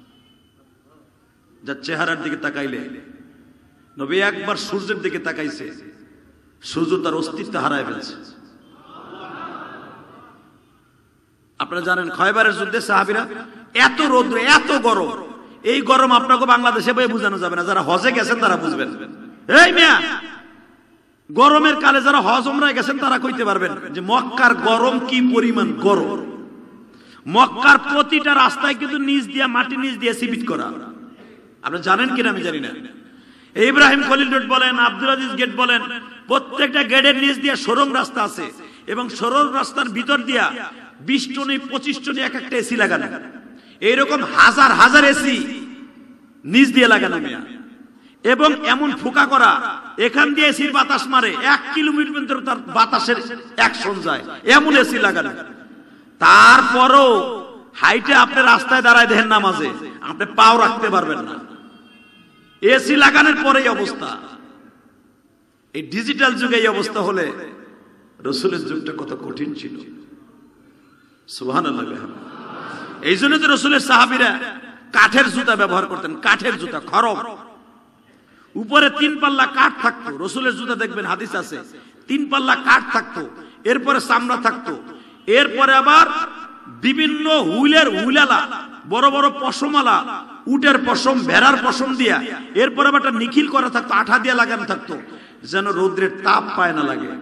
যার চেহারার দিকে তাকাইলে, নবী একবার সূর্যের দিকে তাকাইছে, সূর্য তার অস্তিত্ব হারায় ফেলছে। আপনারা জানেন খয়বারের যুদ্ধে সাহাবীরা, এত রৌদ্র এত গরম, এই গরম আপনাকে বাংলাদেশে বই বোঝানো যাবে না, যারা হজে গেছেন তারা বুঝবেন। এই মিয়া, গরমের কালে যারা হজ উমরায় গেছেন তারা কইতে পারবেন যে মক্কার গরম কি পরিমাণ গরম। মক্কার প্রতিটা রাস্তায় কিন্তু নিচ দিয়া, মাটি নিচ দিয়ে সিমেন্ট করা। আপনারা জানেন কিনা আমি জানি না। ইব্রাহিম খলিল রোড বলেন, আব্দুল আজিজ গেট বলেন, প্রত্যেকটা গেটের নিচ দিয়ে সরং রাস্তা আছে, এবং সরং রাস্তার ভিতর দিয়া 20 টনে 25 টনে এক একটা এসি লাগানো, এইরকম হাজার হাজার এসি নিচ দিয়ে লাগানো মিয়া, এবং এমন ফুকা করা, এখান দিয়ে এসির বাতাস মারে 1 কিলোমিটার পর্যন্ত তার বাতাসের অ্যাকশন যায়, এমন এসি লাগানো। তারপরও হাইটে আপনি রাস্তায় দাঁড়ায় দেখেন নামাজে, আপনি পাও রাখতে পারবেন না, এসি লাগানোর পরেই অবস্থা। এই ডিজিটাল যুগে এই অবস্থা হলে রাসূলের যুগটা কত কঠিন ছিল। সুবহানাল্লাহ। এই জন্য তো রাসূলের সাহাবীরা কাঠের জুতা ব্যবহার করতেন, কাঠের জুতা, খড়ম, উপরে 3 পাল্লা কাঠ থাকতো। রাসূলের জুতা দেখবেন হাদিস আছে, 3 পাল্লা কাঠ থাকতো, এরপরে চামড়া থাকতো, এরপরে আবার বিভিন্ন হুইলের হুইলালা, বড় বড় পশমালা, উটের পশম, ভেড়ার পশম দিয়া, এরপরে আবার একটা নিখিল করা থাকতো, আঠা দিয়ে লাগানো থাকতো, যেন রৌদ্রের তাপ পায় না লাগে।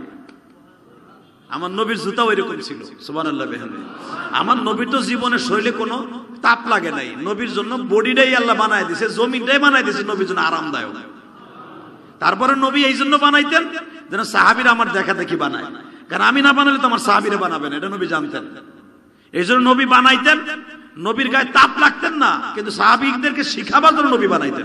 আমার নবীর জুতা ওইরকম ছিল। সুবহানাল্লাহ। আমার নবীর তো জীবনের শরীরে কোনো তাপ লাগে নাই, নবীর জন্য বডিটাই আল্লাহ বানায় দিয়েছে, জমিনটাই বানায় দিয়েছে নবীর জন্য আরামদায়ক। তারপরে নবী এই জন্য বানাইতেন যেন সাহাবীরা আমার দেখা দেখি বানায়, কারণ আমি না বানালে তো আমার সাহাবীরা বানাবেন, এটা নবী জানতেন। এই জন্য নবী বানাইতেন, নবীর গায়ে তাপ লাগতেন না, কিন্তু সাহাবীদেরকে শিখাবার জন্য নবী বানাইতেন।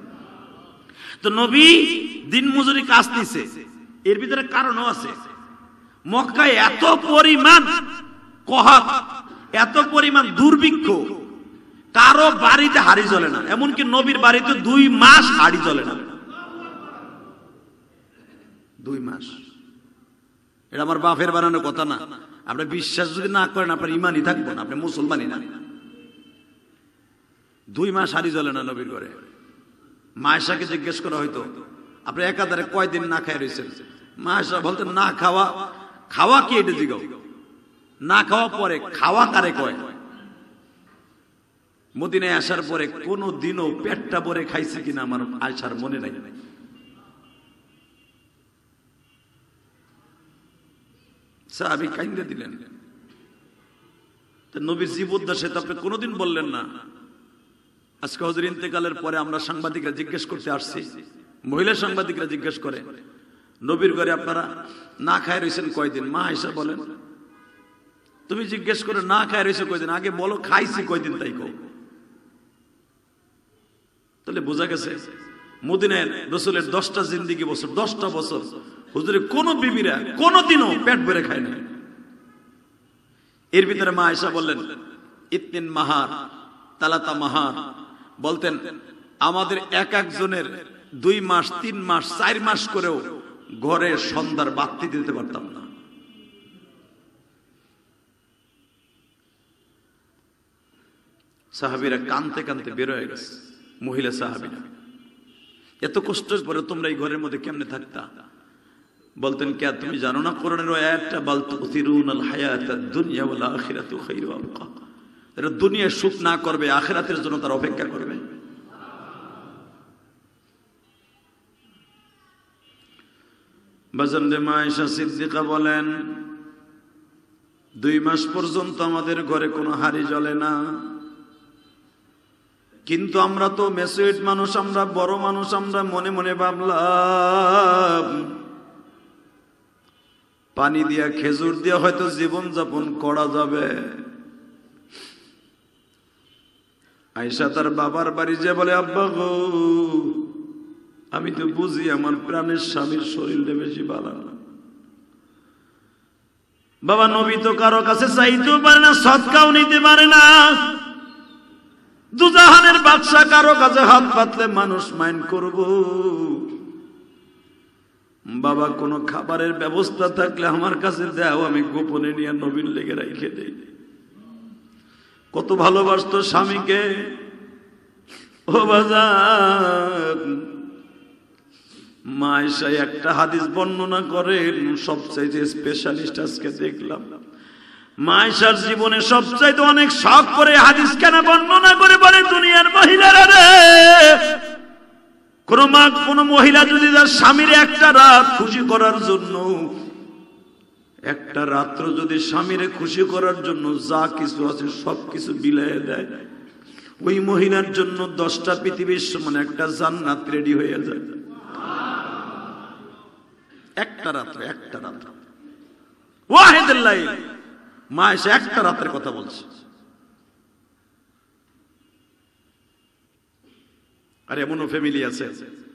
তো নবী দিন মজুরি কাজ নিছে, এর ভিতরে কারণও আছে। মক্কায় এত পরিমাণ কহত, এত পরিমাণ দুর্ভিক্ষ, কারো বাড়িতে হাড়ি জ্বলে না, এমনকি নবীর বাড়িতে 2 মাস হাড়ি জ্বলে না। 2 মাস। এটা আমার বাপের বানানোর কথা না, আপনি বিশ্বাস যদি না করেন আপনার ইমানই থাকবে না, আপনি মুসলমানই না। 2 মাস হাড়ি জ্বলে না নবীর ঘরে। মায়েশাকে জিজ্ঞেস করা হয়তো, আপনি একাধারে কয়দিন না খায় রয়েছেন? মায়েশা বলতেন, না খাওয়া, খাওয়া কি এটা জিগাও, না খাওয়া পরে, খাওয়া কারে কয়? মদিনায় আসার পরে কোনো দিনও পেটটা ভরে খাইছে কিনা আমার আয়সার মনে নাই। সাহাবী কাইন্দা দিলেন। নবীর জীবদ্দশায় তো আপনি কোনোদিন বললেন না। আজকে হুজুর ইন্তেকালের পরে আমরা সাংবাদিকরা জিজ্ঞেস করতে আসছি, মহিলা সাংবাদিকরা জিজ্ঞেস করে, নবীর ঘরে আপনারা না খায় রয়েছেন কয়দিন? মা আয়েশা বলেন, তুমি জিজ্ঞেস করে না খায় রয়েছে কয়দিন, আগে বলো খাইছি কয়দিন তাই কও। তাহলে বোঝা গেছে মদিনার রাসূলের 10টা জিন্দেগি বছর, 10টা বছর হুজুরের কোন বিবিরা কোনদিনও পেট ভরে খায় না। এর ভিতরে মা আয়েশা বললেন, ইতনিন মাহার তালাতা মাহার, বলতেন আমাদের এক একজনের 2 মাস 3 মাস 4 মাস করেও ঘরে সন্ধ্যার বাতি দিতে পারতাম না। সাহাবীরা কানতে কানতে বের হয়ে গেছে, মহিলা সাহাবীরা। এত কষ্টের পরে তোমরা এই ঘরের মধ্যে কেমনে থাকতা? বলতেন, কে তুমি জানো না কোরআনের ওই আয়াতটা, বাল তুসিরুনাল হায়াতাদ দুনিয়া ওয়াল আখিরাতু খায়রু ওয়া আবকা। এরা দুনিয়ার সুখ না করবে, আখিরাতের জন্য তারা অপেক্ষা করবে। বাজারে মা আয়েশা সিদ্দিকা বলেন, 2 মাস পর্যন্ত আমাদের ঘরে কোনো হাড়ি জ্বলে না। কিন্তু আমরা তো মেচুরিট মানুষ, আমরা বড় মানুষ, আমরা মনে মনে ভাবলাম পানি দিয়া খেজুর দিয়া হয়তো জীবন যাপন করা যাবে। আয়েশা তার বাবার বাড়ি যে বলে, আব্বা গো, আমি তো বুঝি আমার প্রাণের স্বামীর শরীরটা বেশি ভালো না। বাবা, নবী তো কারো কাছে চাইতেও পারে না, সদকাও নিতে পারে না। দুজাহানের বাদশা কারো কাছে হাত পাতলে মানুষ মাইন্ড করব। বাবা, কোনো খাবারের ব্যবস্থা থাকলে আমার কাছে দাও, আমি গোপনে নিয়ে নবীর লেগে রেখে দেই। কত ভালোবাসতো স্বামীকে। ও বাজার, মা আয়েশা একটা হাদিস বর্ণনা করেন, সবচাইতে স্পেশালিস্ট আজকে দেখলাম। মা আয়েশার জীবনে সবচাইতে অনেক শখ করে হাদিস কেন বর্ণনা করে বলে, দুনিয়ার মহিলারা রে, কোন মহিলা যদি তার স্বামীর একটা রাত খুশি করার জন্য, একটা রাত্র যদি স্বামীরে খুশি করার জন্য যা কিছু আছে সবকিছু বিলাইয়া দেয়, ওই মহিলার জন্য 10টা পৃথিবীর সমান একটা জান্নাত রেডি হয়ে যায়। একটা রাত্র ওয়াহিদুল লাইল। মা এসে একটা রাতের কথা বলছে। আর এমনও ফ্যামিলি আছে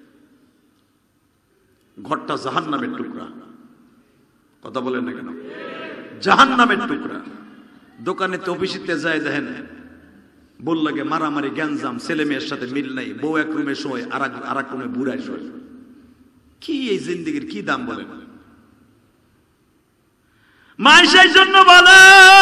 ঘরটা জাহান্নামের টুকরা। কথা বলেন না কেন? জাহান্নামের টুকরা। দোকানে তো অফিসিতে যায়, দেখেন বল লাগে মারামারি গ্যাঞ্জাম, ছেলে মেয়ের সাথে মিল নাই, বউ এক রুমে শোয় আর এক রুমে বুড়ায় শোয়। কি এই জিন্দেগির কি দাম বলেন? মায়ের জন্য বলে,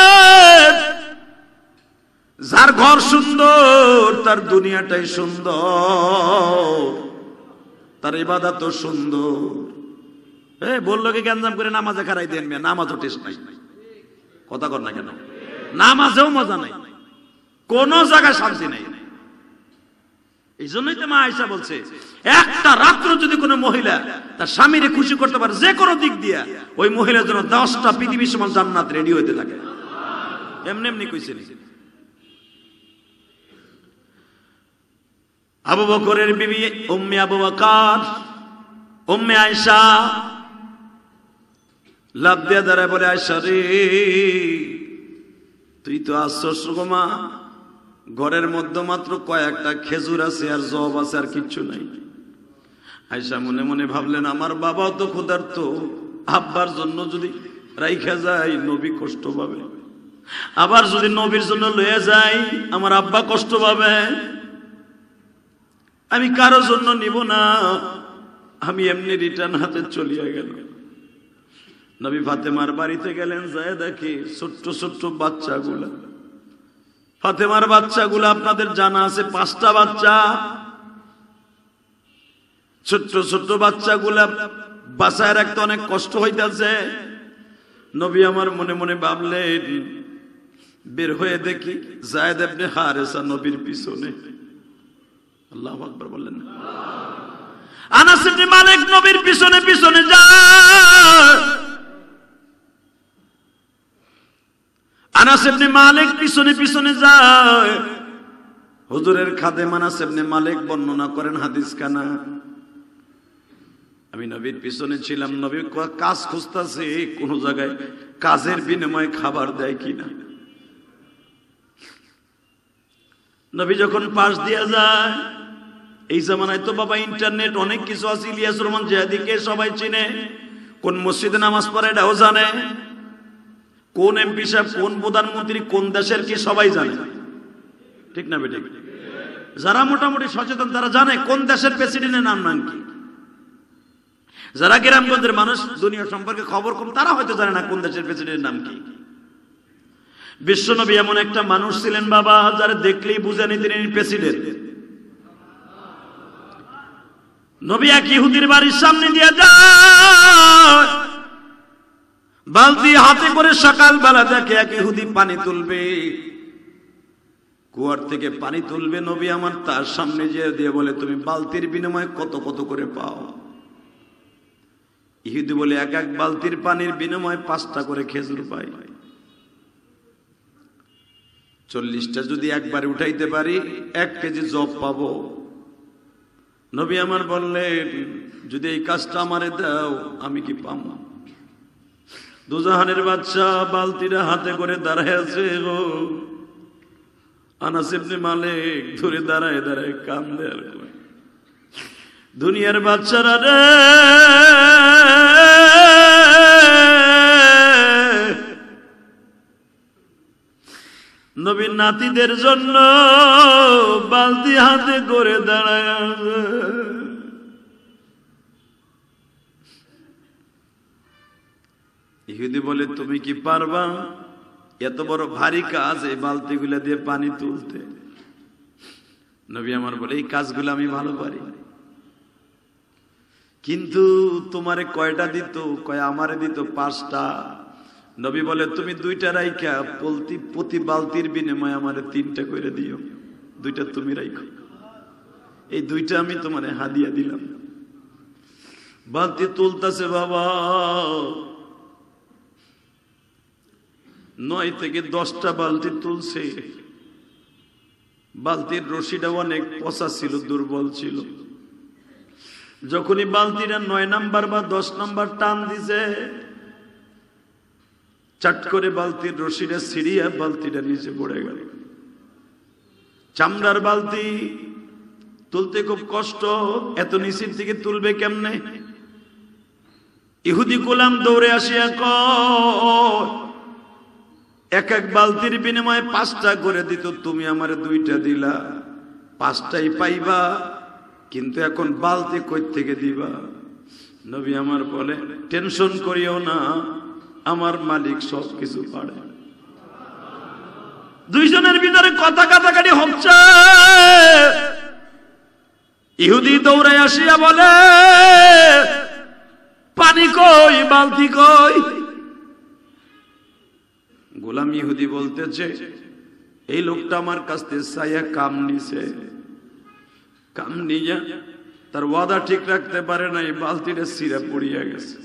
যার ঘর সুন্দর তার দুনিয়াটাই সুন্দর, তার ইবাদত সুন্দর। বললো কি গ্যাঞ্জাম করে নামাজে খারাই দেন, নামাজও টেস্ট নাই। কথা কর না কেন? নামাজেও মজা নাই, কোন জায়গায় শান্তি নাই। এই জন্যই তো মা আয়েশা বলছে, একটা রাত্র যদি কোনো মহিলা তার স্বামীরে খুশি করতে পারে যে কোনো দিক দিয়া, ওই মহিলার জন্য 10টা পৃথিবীর সমান জান্নাত রেডি হইতে থাকে। এমনি এমনি কইছে। আবু বকরের বিবি উম্মে আবু বকর, উম্মে আয়েশা লাভ দিয়া দাঁড়ায় বলে, আয়েশা রে, তুই তো আসছস গো মা, ঘরের মধ্যে মাত্র কয়েকটা খেজুর আছে আর জব আছে, আর কিচ্ছু নাই। আয়েশা মনে মনে ভাবলেন, আমার বাবাও তো ক্ষুধার্ত, আব্বার জন্য যদি রাইখা যাই নবী কষ্ট পাবে, আবার যদি নবীর জন্য লয়ে যাই আমার আব্বা কষ্ট পাবে। আমি কারো জন্য নিব না, আমি এমনি রিটার্ন হাতে চলিয়া গেল। নবী ফাতেমার বাড়িতে গেলেন, যায় দেখি ছোট্ট ছোট্ট বাচ্চাগুলা। ফাতেমার বাচ্চাগুলা আপনাদের জানা আছে, 5টা বাচ্চা। ছোট্ট ছোট্ট বাচ্চাগুলা বাসায় রাখতে অনেক কষ্ট হইতেছে। নবী আমার মনে মনে ভাবলেন, বের হয়ে দেখি যায়েদ ইবনে হারেসা নবীর পিছনে। আল্লাহু আকবার বললেন। আনাস ইবনে মালিক নবীর পিছনে পিছনে যায়। আনাস ইবনে মালিক পিছনে পিছনে যায়। হুজুরের খাদেম আনাস ইবনে মালিক বর্ণনা করেন হাদিস খানা, আমি নবীর পিছনে ছিলাম, নবী কাজ খুঁজতেছে কোন জায়গায় কাজের বিনিময়ে খাবার দেয় কিনা। নবী যখন পাশ দিয়ে যায়, এই জামানায় তো বাবা ইন্টারনেট অনেক কিছু আছে, ইলিয়াস রহমান জিহাদিকে সবাই চিনে, কোন মসজিদে নামাজ পড়ে এটাও জানে, কোন এমপি সাহেব, কোন প্রধানমন্ত্রী, কোন দেশের কি সবাই জানে, ঠিক না বেঠিক? যারা মোটামুটি সচেতন তারা জানে কোন দেশের প্রেসিডেন্টের নাম কি। যারা গ্রামগঞ্জের মানুষ দুনিয়া সম্পর্কে খবর কম, তারা হয়তো জানে না কোন দেশের প্রেসিডেন্টের নাম কি। বিশ্বনবী এমন একটা মানুষ ছিলেন বাবা, যারা দেখলেই বুঝানি তিনি প্রেসিডেন্ট। নবী এক ইহুদির বাড়ির সামনে দিয়ে যায়, বালতি হাতে করে সকালবেলা দেখে এক ইহুদি পানি তুলবে, কুয়ার থেকে পানি তুলবে। নবী আমার তার সামনে যেয়ে দিয়ে বলে, তুমি বালতির বিনিময়ে কত কত করে পাও? ইহুদি বলে, এক এক বালতির পানির বিনিময়ে 5টা করে খেজুর পাই। 40টা যদি একবারে উঠাইতে পারি 1 কেজি জব পাবো। নবী আমার বললেন, যদি এই কাজটা আমারে দাও আমি কি পাবো? দুজাহানের বাদশা বালতিটা হাতে করে দাঁড়ায় আছে গো। আনাস ইবনে মালিক ধরে দাঁড়ায় দাঁড়ায় কান্দে আর কয়, দুনিয়ার বাদশারা রে, নবীর নাতিদের জন্য বালতি হাতে করে দাঁড়ায় আছে। ইহুদি বলে, তুমি কি পারবা এত বড় ভারী কাজ, এই বালতিগুলা দিয়ে পানি তুলতে? নবী আমার বলে, এই কাজগুলো আমি ভালো পারি, কিন্তু তোমারে কয়টা দিত? কয় আমারে দিত 5টা। নবী বলে, তুমি 2টা রাইখা প্রতি বালতির বিনিময়ে আমারে 3টা করে দিও, 2টা তুমি রাইখো, এই 2টা আমি তোমারে হাদিয়া দিলাম। বালতি তুলতেছে বাবা, 9 থেকে 10টা বালতি তুলছে। বালতির রশিটা অনেক পচা ছিল, দুর্বল ছিল। যখনই বালতিটা 9 নাম্বার বা 10 নাম্বার টান দিছে, চট করে বালতির রশিটা ছিড়িয়া বালতিটা নিচে পড়ে গেল। চামড়ার বালতি তুলতে খুব কষ্ট, এত নিচের থেকে তুলবে কেমনে? ইহুদি গোলাম দৌড়ে আসিয়া কয়, এক এক বালতির বিনিময়ে 5টা করে দিত, তুমি আমারে 2টা দিলা, 5টাই পাইবা, কিন্তু এখন বালতি কই থেকে দিবা? নবী আমার বলে, টেনশন করিও না, আমার মালিক সব কিছু পারে। দুইজনের ভিতরে কথা কাটাকাটি হচ্ছে। ইহুদি দৌড়ে আসিয়া বলে, পানি কই, বালতি কই? গোলাম ইহুদি বলতেছে, এই লোকটা আমার কাছ থেকে চাইয়া কাম নিছে, কাম নিয়া তার ওয়াদা ঠিক রাখতে পারে না, এই বালতিটা ছিঁড়া পড়িয়া গেছে।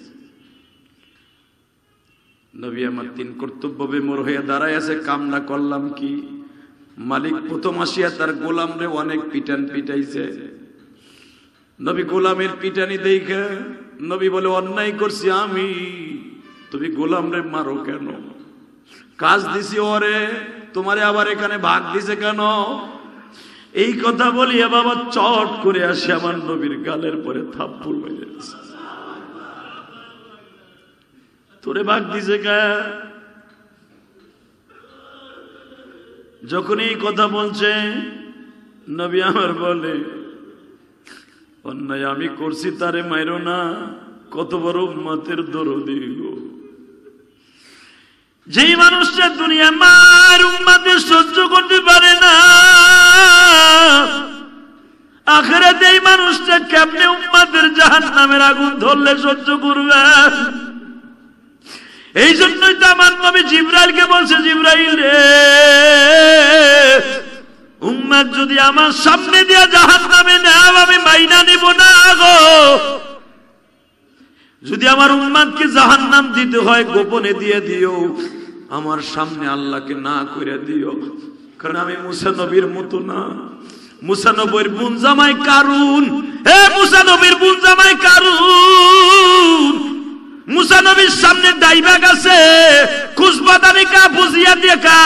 নবী আমার 3 কর্তব্য বিমূঢ় হয়ে দাঁড়ায় আছে, কাম না করলাম কি? মালিক প্রথম আসিয়া তার গোলামরে অনেক পিটান পিটাইছে। নবী গোলামের পিটানি দেখে নবী বলে, অন্যায় করছি আমি, তুমি গোলামরে মারো কেন? কাজ দিছি ওরে, তোমারে আবার এখানে ভাগ দিছে কেন? এই কথা বলিয়া বাবা চট করে আসে আমার নবীর গালের পরে থাপ্পড় মেরে দিয়েছে। তোরে ভাগ দিছে কে? যখন এই কথা বলছে, নবী আমার বলে, অন্যায় আমি করছি তারে মাইরো না, কত বড় উম্মতের দরদি গো। যেই মানুষটা দুনিয়া মার উম্মতের সহ্য করতে পারে না, আখিরাতে এই মানুষটা কেমনে উম্মতের জাহান্নামের আগুন ধরলে সহ্য করবে? এই জন্যই তো আমার নবী জিবরাইলকে বলছে, জিবরাইল রে, উম্মত যদি আমার সামনে দিয়ে জাহান্নামে নেয় আমি মাইনা নিব না গো। যদি আমার উম্মতকে জাহান্নাম দিতে হয় গোপনে দিয়ে দিও, আমার সামনে আল্লাহকে না করে দিও, কারণ আমি মুসা নবীর মতো না। মুসা নবীর বোন জামাই কারুন, হে মুসা নবীর বোন জামাই কারুন, মুসা নবীর সামনে ডাইবাগ আছে, খুশ বাদামি কা বুঝিয়া দিয়ে কা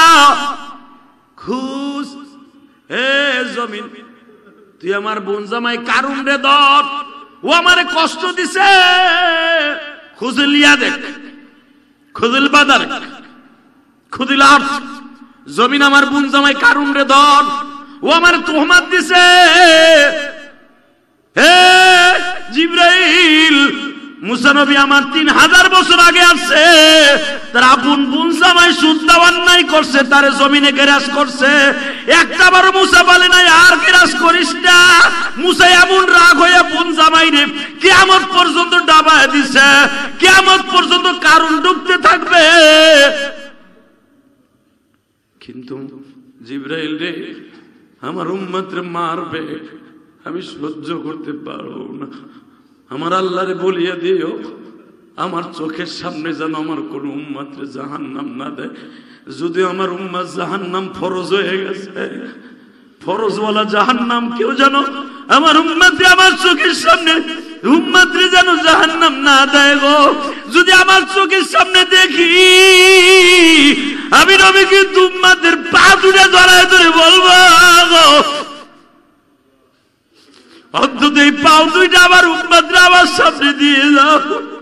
খুশ। হে জমিন, তুই আমার বোন জামাই কারুন রে দর, ও আমারে কষ্ট দিছে, খুজলিয়া দেখ, খুজল বাদার, খুদিল আরশ, জমিন আমার বোন জামাই কারুন রে দর, ও আমার তোহমাত দিছে। হে জিবরাইল, মুসা নবী আমার 3000 বছর আগে আসছে, তার আপন বোন জামাই শুদ্ধ অন্যায় করছে, তারে জমিনে গ্রাস করছে, একটা বার মুসা বলে নাই আর গ্রাস করিস না। মুসা এমন রাগ হয়ে বোন জামাই রে কিয়ামত পর্যন্ত ডাবায় দিছে, কিয়ামত পর্যন্ত কারণ ডুবতে থাকবে। কিন্তু জিবরাইল রে, আমার উম্মত রে মারবে, আমি সহ্য করতে পারবো না। আমার আল্লাহরে বলিয়া দিও, আমার চোখের সামনে যেন আমার কোন উম্মত রে জাহান্নাম না দেয়। যদি আমার উম্মত জাহান্নাম ফরজ হয়ে গেছে, ফরজওয়ালা জাহান্নাম কেউ যেন আমার উম্মত আমার চোখের সামনে উম্মত রে যেন জাহান্নাম না দেয় গো। যদি আমার চোখের সামনে দেখি, আমি নবী কিন্তু উম্মতের পা দুটো ধরায় ধরে বলবো গো, অন্তত এই পাও দুইটা আমার উম্মতরা আমার সামনে দিয়ে যাও।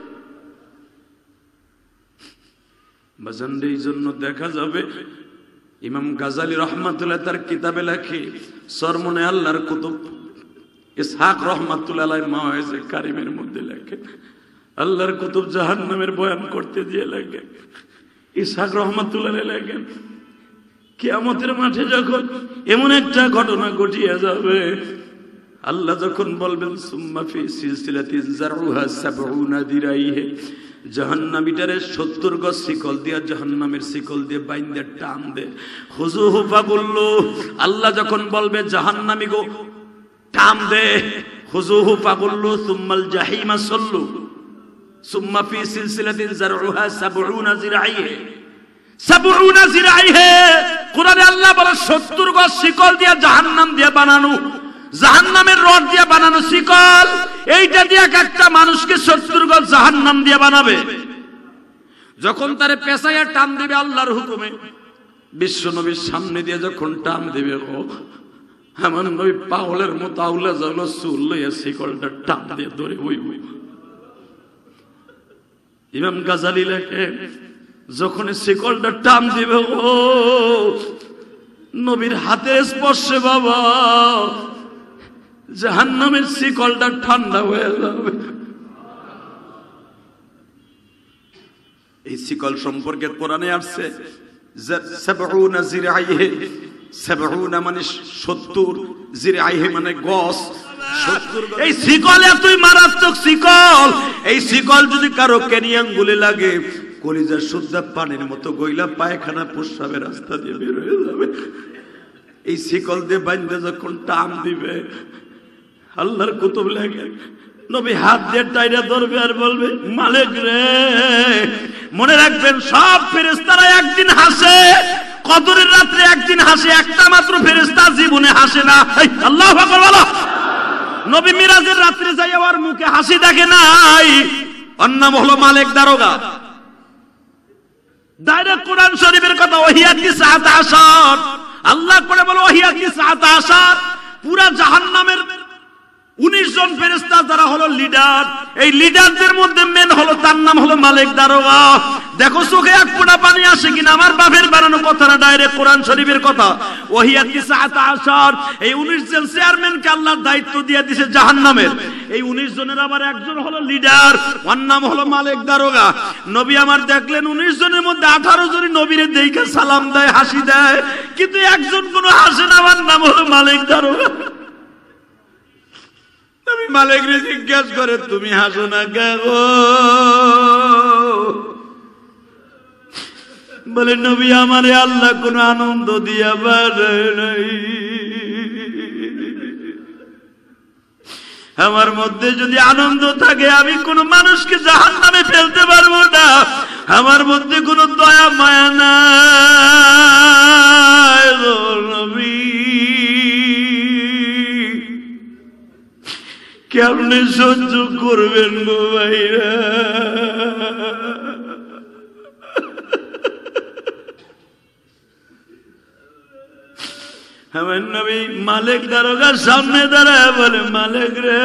বাজানদের এই জন্য দেখা যাবে, ইমাম গাজালি রহমাতুল্লাহ তার কিতাবে লেখে, সরমনে আল্লাহর কুতুব ইসহাক রহমাতুল্লাহ আলাইহি মাওয়াইজে কারিমের মধ্যে লেখে, আল্লাহর কুতুব জাহান্নামের বয়ান করতে দিয়ে লেখে, ইসহাক রহমাতুল্লাহ লেখেন, কিয়ামতের মাঠে যখন এমন একটা ঘটনা ঘটিয়ে যাবে, আল্লাহ যখন বলবেন সুম্মা ফি সিলসিলাতিন যারউহা ৭০ দিরাইহে, জাহান্নামীটারে ৭০ গজ শিকল দিয়া, জাহান্নামের শিকল দিয়ে বাইন্দে টান দে, হুজুহু ফাগুল্লু, আল্লাহ যখন বলবে জাহান্নামী গো টান দে, হুজুহু ফাগুল্লু সুম্মাল জাহিমা সাল্লু, সুম্মা ফি সিলসিলাতিন যারউহা ৭০ জিরাইহে, ৭০ জিরাইহে, কোরআনে আল্লাহ বলে ৭০ গজ শিকল দিয়া জাহান্নাম দিয়ে বানানো, জাহান্নামের রড দিয়ে বানানো শিকল, এইটা দিয়ে একটা মানুষকে ৭০ গজ জাহান্নাম দিয়ে বানাবে। যখন তারে পেছাইয়া টান দিবে আল্লাহর হুকুমে, বিশ্ব নবীর সামনে দিয়ে যখন টান দিবে, ও আমার নবী পাগলের মতো আউলা জাউলা চুল লইয়া শিকলটা টান দিয়ে ধরে ওই ওই। ইমাম গাজালি লেখে, যখন শিকলটা টান দিবে, ও নবীর হাতের স্পর্শে বাবা জাহান্নামের শিকলটা ঠান্ডা হয়ে যাবে। এই শিকল সম্পর্কে কোরআনে আসছে ৭০ জিরাইহে, ৭০ মানে ৭০, জিরাইহে মানে গজ। এই শিকল এতই মারাত্মক শিকল, এই শিকল যদি কারো কেনি আঙ্গুলে লাগে, কলিজা শুদ্ধ পানির মতো গইলা পায়খানা প্রস্রাবের রাস্তা দিয়ে বের হয়ে যাবে। এই শিকল দিয়ে বাঁধতে যখন টান দিবে, আল্লাহর কুতুব লেখে, নবী হাত দিয়ে টাইরা ধরবে আর বলবে, মালিক রে, মনে রাখবেন সব ফেরেশতারা একদিন হাসে, কদরের রাত্রে একদিন হাসে, একটা মাত্র ফেরেশতা জীবনে হাসে না। আল্লাহু আকবার বলো। নবী মিরাজের রাত্রে যাই আর মুখে হাসি দেখে নাই, ওর নাম হলো মালিক দারোগা। ডাইরেক্ট কোরআন শরীফের কথা, ওহিয়াতি ৭০, আল্লাহ করে বলো ওহিয়াতি ৭০, পুরা জাহান্নামের 19 জন ফেরেশতা যারা হলো লিডার, এই লিডারদের মধ্যে মেন হলো, তার নাম হলো মালিক দারোগা। দেখো চোখে এক ফোঁটা পানি আসে কিনা, আমার বাপের বানানো কথা না, ডাইরেক্ট কোরআন শরীফের কথা। ওহিয়াতি ৭০, এই 19 জন চেয়ারম্যানকে আল্লাহ দায়িত্ব দিয়ে দিয়েছে জাহান্নামের। এই 19 জনের আবার একজন হলো লিডার, ওর নাম হলো মালিক দারোগা। নবী আমার দেখলেন 19 জনের মধ্যে 18 জন নবীরে দেখে সালাম দেয়, হাসি দেয়, কিন্তু একজন কোনো হাসে না, আমার নাম হলো মালিক দারোগা। নবী মালিক রে জিজ্ঞাসা করে, তুমি হাসো না কেন? বলে, নবী আমারে আল্লাহ কোন আনন্দ দিয়া বাড়ায় নাই, আমার মধ্যে যদি আনন্দ থাকে আমি কোন মানুষকে জাহান্নামে ফেলতে পারবো না। আমার মধ্যে কোনো দয়া মায়া নাই গো নবী, কেমনে সহ্য করবেন গো ভাইরা? আমার নবী মালিক দারোগার সামনে দাঁড়ায় বলে, মালিক রে,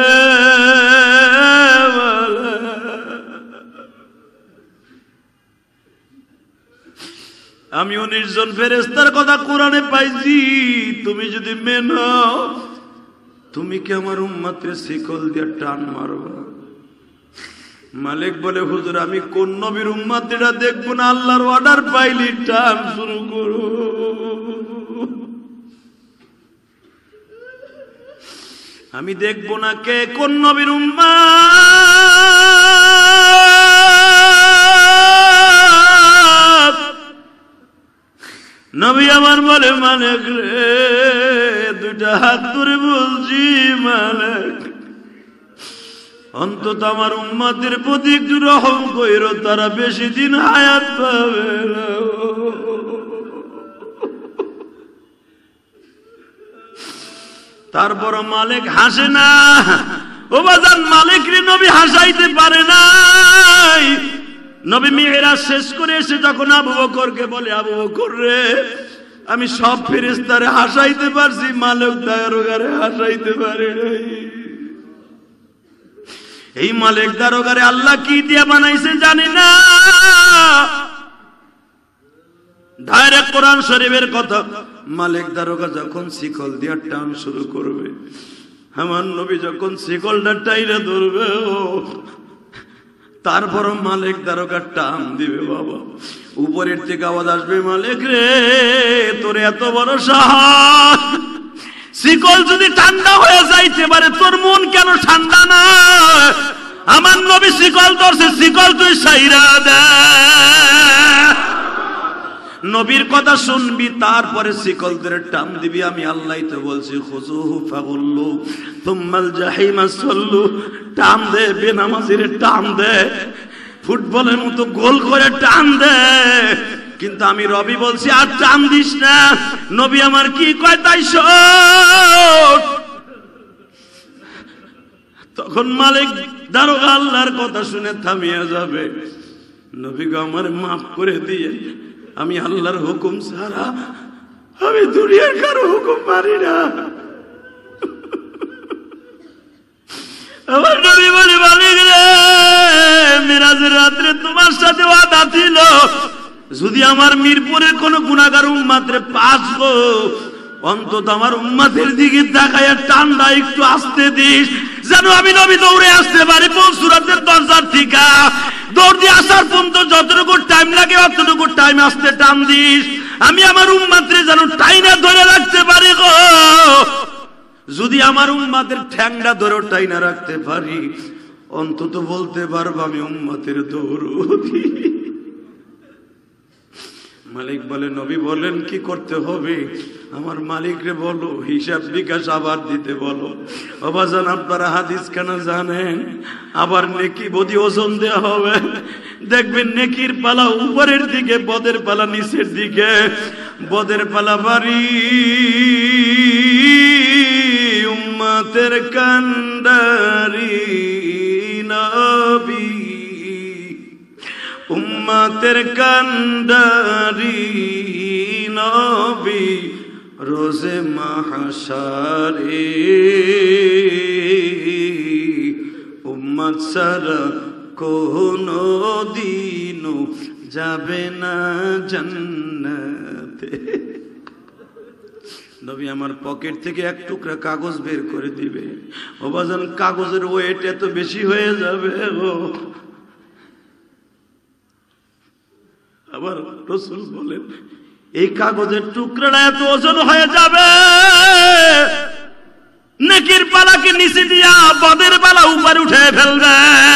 আমি 19 জন ফেরেশতার কথা কোরআনে পাইছি, তুমি যদি মেনো তুমি কি আমার উম্মতের শিকল দিয়ে টান মারবা? মালিক বলে, হুজুর আমি কোন নবীর উম্মত এটা দেখবো না, আল্লাহর অর্ডার পাইলি টান শুরু করো। আমি দেখবো না কে কোন নবীর উম্মত। নবী আমার বলে, মালিক রে, দুইটা হাত ধরে বলছি, মালিক অন্তত আমার উম্মতের প্রতি একটু রহম কইরো, তারা বেশি দিন হায়াত পাবে না। তারপর মালিক হাসে না। ও বাজান, মালিক রে নবী হাসাইতে পারে নাই। নবী মিরাজ শেষ করে এসে যখন আবু বকরকে বলে, আবু বকর রে, আমি সব ফেরেশতারে হাসাইতে পারছি, মালিক দারোগারে হাসাইতে পারে নাই। এই মালিক দারোগারে আল্লাহ কি দিয়ে বানাইছে জানি না। ডাইরেক্ট কোরআন শরীফের কথা, মালিক দারোগা যখন শিকল দিয়ে টান শুরু করবে, আমার নবী যখন শিকলটা টাইরে ধরবে, তারপরও মালিক দারোগা টান দিবে। বাবা, উপরের থেকে আওয়াজ আসবে, মালিক রে, তোর এত বড় সাহস, শিকল যদি ঠান্ডা হয়ে যাইতে পারে, তোর মন কেন ঠান্ডা না? আমার নবী শিকল ধরছে, শিকল তুই সাইরা দে। নবীর কথা শুনবি, তারপরে শিকল ধরে টান দিবি। আমি আল্লাহ তো বলছি, খুযুহু ফাগুল্লু তুম্মাল জাহিমা সাল্লু। টান দে, বেনামাজির টান দে, ফুটবলের মতো গোল করে টান দে। কিন্তু আমি রবি বলছি, আর টান দিস না। নবী আমার কি কয় তাই শোন। তখন মালিক দারোগা আল্লাহর কথা শুনে থামিয়ে যাবে। নবী গো, আমার মাফ করে দিয়ে, আমি আল্লাহর হুকুম ছাড়া আমি দুনিয়ার কারো হুকুম মানি না। আমার নবী বলে, মালিক রে, মিরাজের রাত্রে তোমার সাথে ওয়াদা ছিল, যদি আমার মিরপুরের কোন গুনাহগার উম্মতরে পাস গো, অন্তত আমার উম্মতের দিকে তাকায়া টানটা একটু আসতে দিস, যেন আমি নবী দৌড়ে আসতে পারি পৌঁছুরাতের দরজার থেকে। দৌড় দিয়ে আসার পর্যন্ত যতটুকু টাইম লাগে অতটুকু টাইম আসতে টান দিস, আমি আমার উম্মতরে যেন টাইনা ধরে রাখতে পারি গো। যদি আমার উম্মতের ঠ্যাংটা ধরে টাইনা রাখতে পারি, অন্তত বলতে পারবো আমি উম্মতের দৌড়ি। মালিক বলে, নবী বলেন কি করতে হবে? আমার মালিক রে বলো, হিসাব বিকাশ আবার দিতে বলো। বাবাজান, আপনারা হাদিস কেন জানেন? আবার নেকি বদি ওজন দেওয়া হবে। দেখবেন নেকির পালা উপরের দিকে, বদের পালা নিচের দিকে। বদের পালা বাড়ি উম্মতের কান্ডারি নবী, উম্মতের কান্ডারি নবী, রোজে মাহশারে উম্মত সারা কোনো দিনও যাবে না জান্নাতে। নবী আমার পকেট থেকে এক টুকরা কাগজ বের করে দিবে। ও বাজান, কাগজের ওয়েট এত বেশি হয়ে যাবে ও। আবার রাসূল বলেন, এই কাগজের টুকরাটা এত ওজন হয়ে যাবে, নেকির পালাকে নিচে দিয়া বদের পালা উপরে উঠে ফেলবে।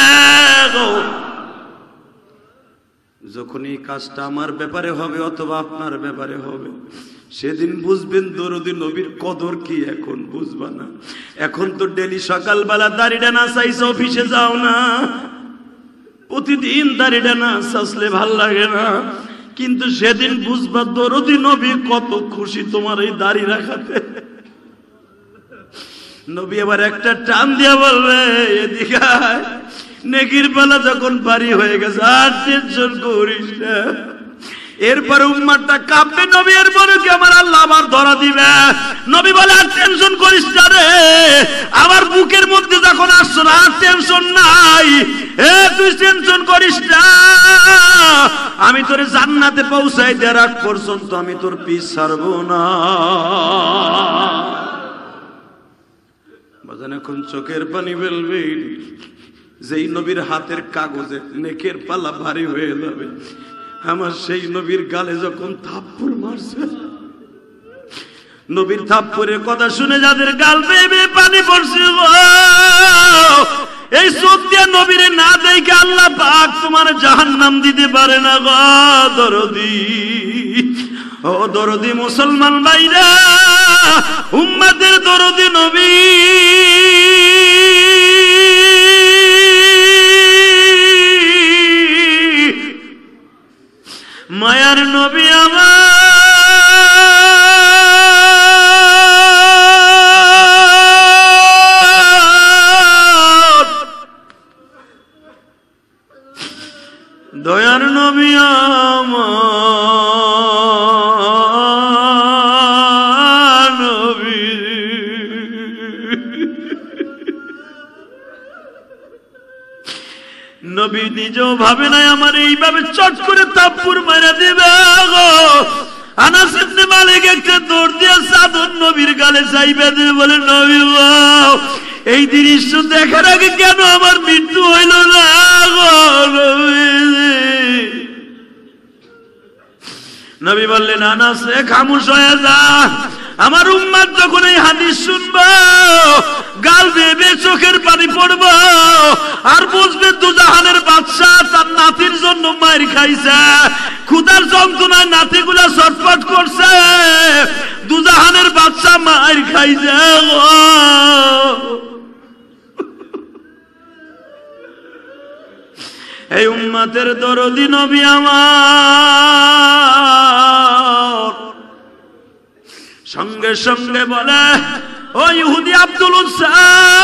যখন এই কাজটা আমার ব্যাপারে হবে অথবা আপনার ব্যাপারে হবে, সেদিন বুঝবেন দরুদি নবীর কদর কি। এখন বুঝবা না। এখন তো ডেলি সকালবেলা দাড়িটা না চাইছে অফিসে যাও না, প্রতিদিন দাড়িটা না চাচলে ভাল লাগে না, কিন্তু সেদিন বুঝবা দরদি নবী কত খুশি তোমার এই দাড়ি রাখাতে। নবী আবার একটা টান দিয়া বলবে, এদিকে আয়। নেকির বেলা যখন বাড়ি হয়ে গেছে, আর টেনশন করিস না। এরপরে উম্মারটা কাঁপবে, নবী এরপরে কি আমার আল্লাহ আবার ধরা দিবে। নবী বলে, আর টেনশন করিস না রে, আমার বুকের মধ্যে যখন আসছো না, আর টেনশন নাই। তুই টেনশন করিস না, আমি তোরে জান্নাতে পৌঁছাই দেওয়ার আগ পর্যন্ত আমি তোর পিছ ছাড়বো না। বাজান এখন চোখের পানি ফেলবেন, যেই নবীর হাতের কাগজে নেকের পালা ভারী হয়ে যাবে। আমার সেই নবীর গালে যখন থাপ্পড় মারছে, নবীর থাপ্পড়ের কথা শুনে যাদের গাল বেয়ে বেয়ে পানি পড়ছে, এই চোখ দিয়ে নবীরে না দেখে আল্লাহ পাক তোমার জাহান্নাম দিতে পারে না গো দরদি। ও দরদি মুসলমান ভাইরা, উম্মতের দরদি নবী, মায়ার নবী আমার, দয়ার নবী আমার নবী। নবী নিজেও ভাবে নাই আমার এইভাবে চট করে থাপ্পড় মারা দিবে গো। আনাস ইবনে মালিক একটা দৌড় দিয়ে চাদর নবীর গালে চাইবে দিয়ে বলে, নবী গো, এই দৃশ্য দেখার আগে কেন আমার মৃত্যু হইল না গো নবী বললেন, আনাস রে খামোশ হয়ে যা। আমার উম্মত যখন এই হাদিস শুনবো, গাল বেয়ে চোখের পানি পড়বো, আর বুঝবে দুজাহানের বাদশা তার নাতির জন্য মায়ের খাইছে, ক্ষুধার যন্ত্রণায় নাতিগুলা ছটফট করছে, দুজাহানের বাদশা মায়ের খাইছে। এই উম্মতের দরদি নবী আমার সঙ্গে সঙ্গে বলে, ও ইহুদি আব্দুল উজ্জা,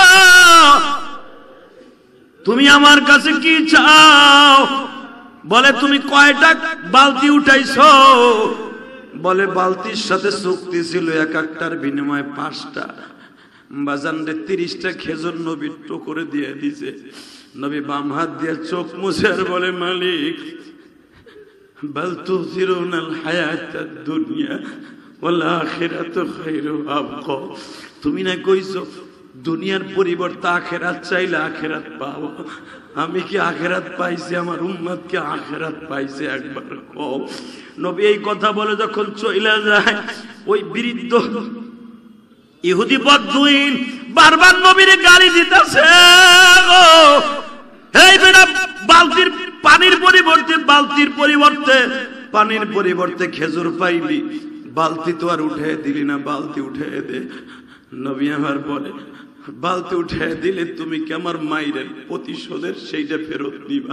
তুমি আমার কাছে কি চাও? বলে, তুমি কয়টা বালতি উঠাইছো? বলে, বালতির সাথে চুক্তি ছিল এক একটার বিনিময়ে 5টা। বাজানরে 30টা খেজুর নবী করে দিয়ে দিছে। নবী বাম হাত দিয়ে চোখ মুছে আর বলে, মালিক, বাল তুসিরুনাল হায়াতাদ দুনিয়া ওয়াল আখিরাতু খায়রু আবকা। তুমি না কইছো দুনিয়ার পরিবর্তে আখিরাত চাইলে আখিরাত পাবো। আমি কি আখিরাত পাইছি? আমার উম্মত কি আখিরাত পাইছে? একবার কও। নবী এই কথা বলে যখন চইলা যায়, ওই বৃদ্ধ ইহুদি বদউইন বারবার নবীরে গালি দিতেছে, এই বেটা, বালতির পানির পরিবর্তে খেজুর পাইলি, বালতি তো আর উঠে দিলি না, বালতি উঠে দে। নবী আমার বলে, বালতি উঠে দিলে তুমি কি আমার মায়ের প্রতিশোধের সেইটা ফেরত দিবা?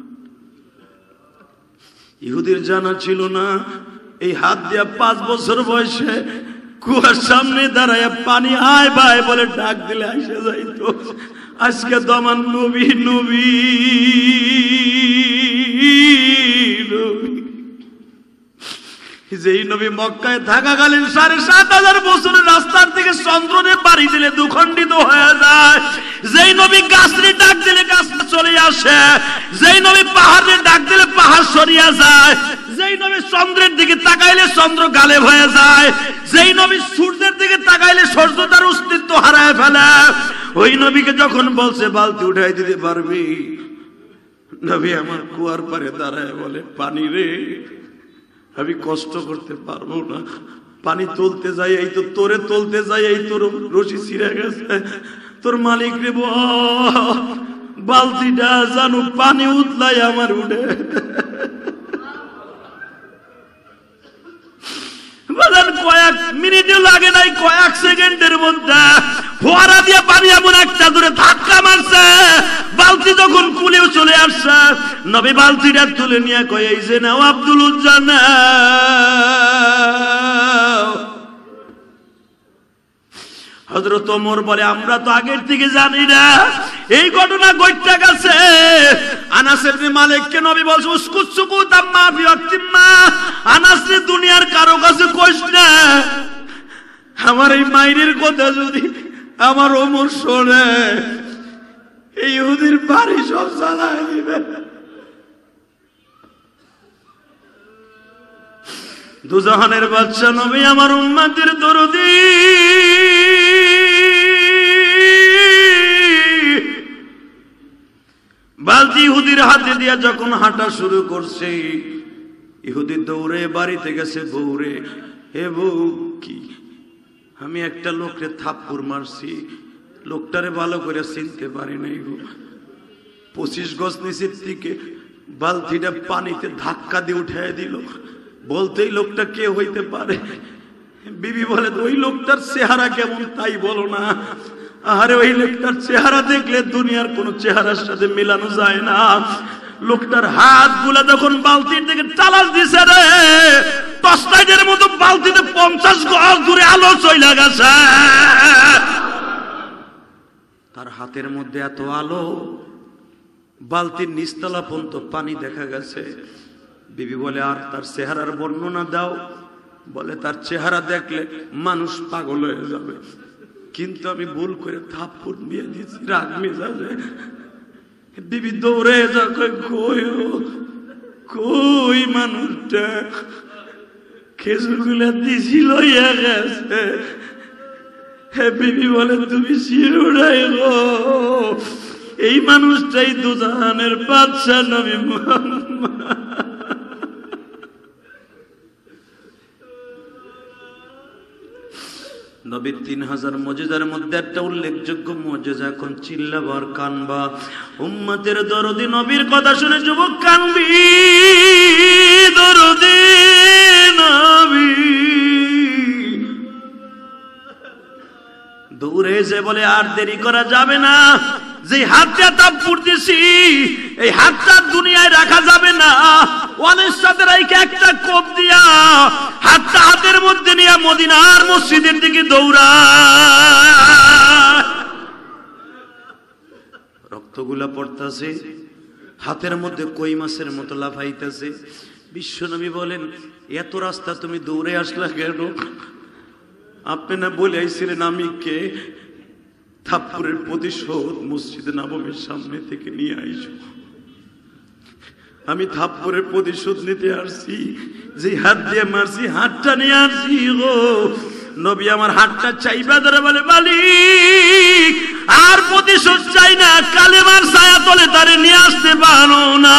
ইহুদির জানা ছিল না, এই হাত দিয়া 5 বছর বয়সে কুয়ার সামনে দাঁড়ায় পানি আয় ভাই বলে ডাক দিলে আসে যাইতো। আজকে দমান নবী নবী যেই নবী মক্কায় থাকাকালীন 7,500 বছরের রাস্তার থেকে চন্দ্রনে বাড়ি দিলে দুখণ্ডিত হয়ে যায়, যেই নবী গাছরে ডাক দিলে গাছ চলে আসে, যেই নবী পাহাড়ে ডাক দিলে পাহাড় সরিয়া যায়, যেই নবী চন্দ্রের দিকে তাকাইলে চন্দ্র গালেব হয়ে যায়, যেই নবী সূর্যের দিকে তাকাইলে সূর্য তার অস্তিত্ব হারায় ফেলে, ওই নবীকে যখন বলছে বালতি উঠাই দিতে পারবি, নবী আমার কুয়ার পারে দাঁড়ায় বলে, পানি রে, আমি কষ্ট করতে পারবো না, পানি তুলতে যাই, এই তো তোরে তুলতে যাই, এই তোর রশি ছিঁড়ে গেছে, তোর মালিক রে বালতিটা জানো পানি উতলাই আমার উঠে। কয়েক মিনিটও লাগে নাই, কয়েক সেকেন্ডের মধ্যে ফোয়ারা দিয়ে পানি এমন একটা দূরে ধাক্কা মারছে, বালতি যখন কুলেও চলে আসছে, নবী বালতিটা তুলে নিয়ে কয়, এই যে নাও আব্দুল উজ্জা নাও। হযরত ওমর বলে, আমরা তো আগের থেকে জানি না এই ঘটনা ঘটে গেছে। আনাস ইবনে মালিককে নবী বলছে, উসকুত সুকুত আম্মা ফি ওয়াক্তিম্মা, আনাস রে দুনিয়ার কারো কাছে কইস না, আমার এই মাইরের কথা যদি আমার ওমর শোনে, এই ইহুদির বাড়ি সব জ্বালায় দিবে। দুজাহানের বাদশা নবী আমার উম্মতের দরদি, বালতি ইহুদির হাতে দিয়া যখন হাঁটা শুরু করছে, ইহুদি দৌড়ে বাড়িতে গেছে, বউরে, হে বউ, কি আমি একটা লোকরে থাপ্পড় মারছি, লোকটারে ভালো করে চিনতে পারি নাই গো। 25 গজ নিচের থেকে বালতিটা পানিতে ধাক্কা দিয়ে উঠাই দিল, বলতেই লোকটা কে হইতে পারে? বিবি বলে, ওই লোকটার চেহারা কেমন তাই বলো না। আরে ওই লোকটার চেহারা দেখলে দুনিয়ার কোন চেহারার সাথে মেলানো যায় না। লোকটার হাত গুলা যখন বালতির দিকে টালাস দিছে রে, টর্চলাইটের মতো বালতিতে 50 গজ দূরে আলো চলে গেছে। তার হাতের মধ্যে এত আলো, বালতির নিচতলা পর্যন্ত পানি দেখা গেছে। বিবি বলে, আর তার চেহারার বর্ণনা দাও। বলে, তার চেহারা দেখলে মানুষ পাগল হয়ে যাবে, কিন্তু আমি ভুল করে থাপ্পড় দিয়ে দিয়েছি রাগ মেজাজে। বিবি দৌড়ে যা, কই মানুষটা খেজুর গুলা দিছি লইয়া গেছে। বিবি বলে, তুমি শিরোড়াই গো, এই মানুষটাই দুজাহানের বাদশা নবী মুহাম্মদ। নবীর 3000 মুজিজার মধ্যে একটা উল্লেখযোগ্য মুজিজা, এখন চিল্লাবার কানবা। উম্মতের দরদি নবীর কথা শুনে যুবক কানবি, দরদি নবী। দৌড়ে এসে বলে, আর দেরি করা যাবে না, যে হাতটা থাপ্পড় দিছি এই হাতটা দুনিয়ায় রাখা যাবে না। ওয়ানের সাথে রাইখে একটা কোপ দিয়া হাতটা হাতের মধ্যে নিয়ে মদিনার মসজিদের দিকে দৌড়া। রক্তগুলা পড়তাছে, হাতের মধ্যে কই মাছের মতো লাফাইতেছে। বিশ্বনবী বলেন, এত রাস্তা তুমি দৌড়ে আসলা কেন? আপনি না বলে আইছিলেন আমি কে? থাপ্পড়ের প্রতিশোধ মসজিদে নববীর সামনে থেকে নিয়ে আইছো। আমি থাপ্পড়ের প্রতিশোধ নিতে আসছি, যে হাত দিয়ে মারছি হাতটা নিয়ে আসছি গো। নবী আমার হাতটা চাইবা ধরে বলে, মালিক আর প্রতিশোধ চাই না, কালেমার ছায়া তলে তারে নিয়ে আসতে পারো না,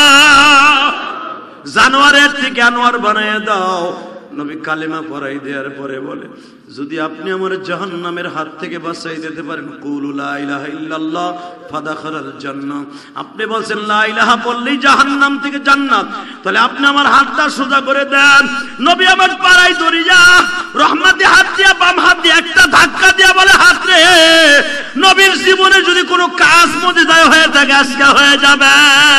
জানোয়ারের থেকে আনোয়ার বানায় দাও। নবী কালেমা পড়াই দেওয়ার পরে বলে, যদি আপনি আমার জাহান্নামের হাত থেকে বাঁচাই দিতে পারেন, কুলু লা ইলাহা ইল্লাল্লাহ ফাদাখালাল জান্নাহ। আপনি বলছেন লা ইলাহা বললেই জাহান্নাম থেকে জান্নাত, তাহলে আপনি আমার হাতটা সোজা করে দেন। নবী আমার পাড়ায় দরিয়া রহমতে হাত দিয়া বাম হাত দিয়ে একটা ধাক্কা দিয়া বলে, হাত রে, নবীর জীবনে যদি কোনো কাজ মুজিজায় হয়ে থাকে আজকে হয়ে যাবে।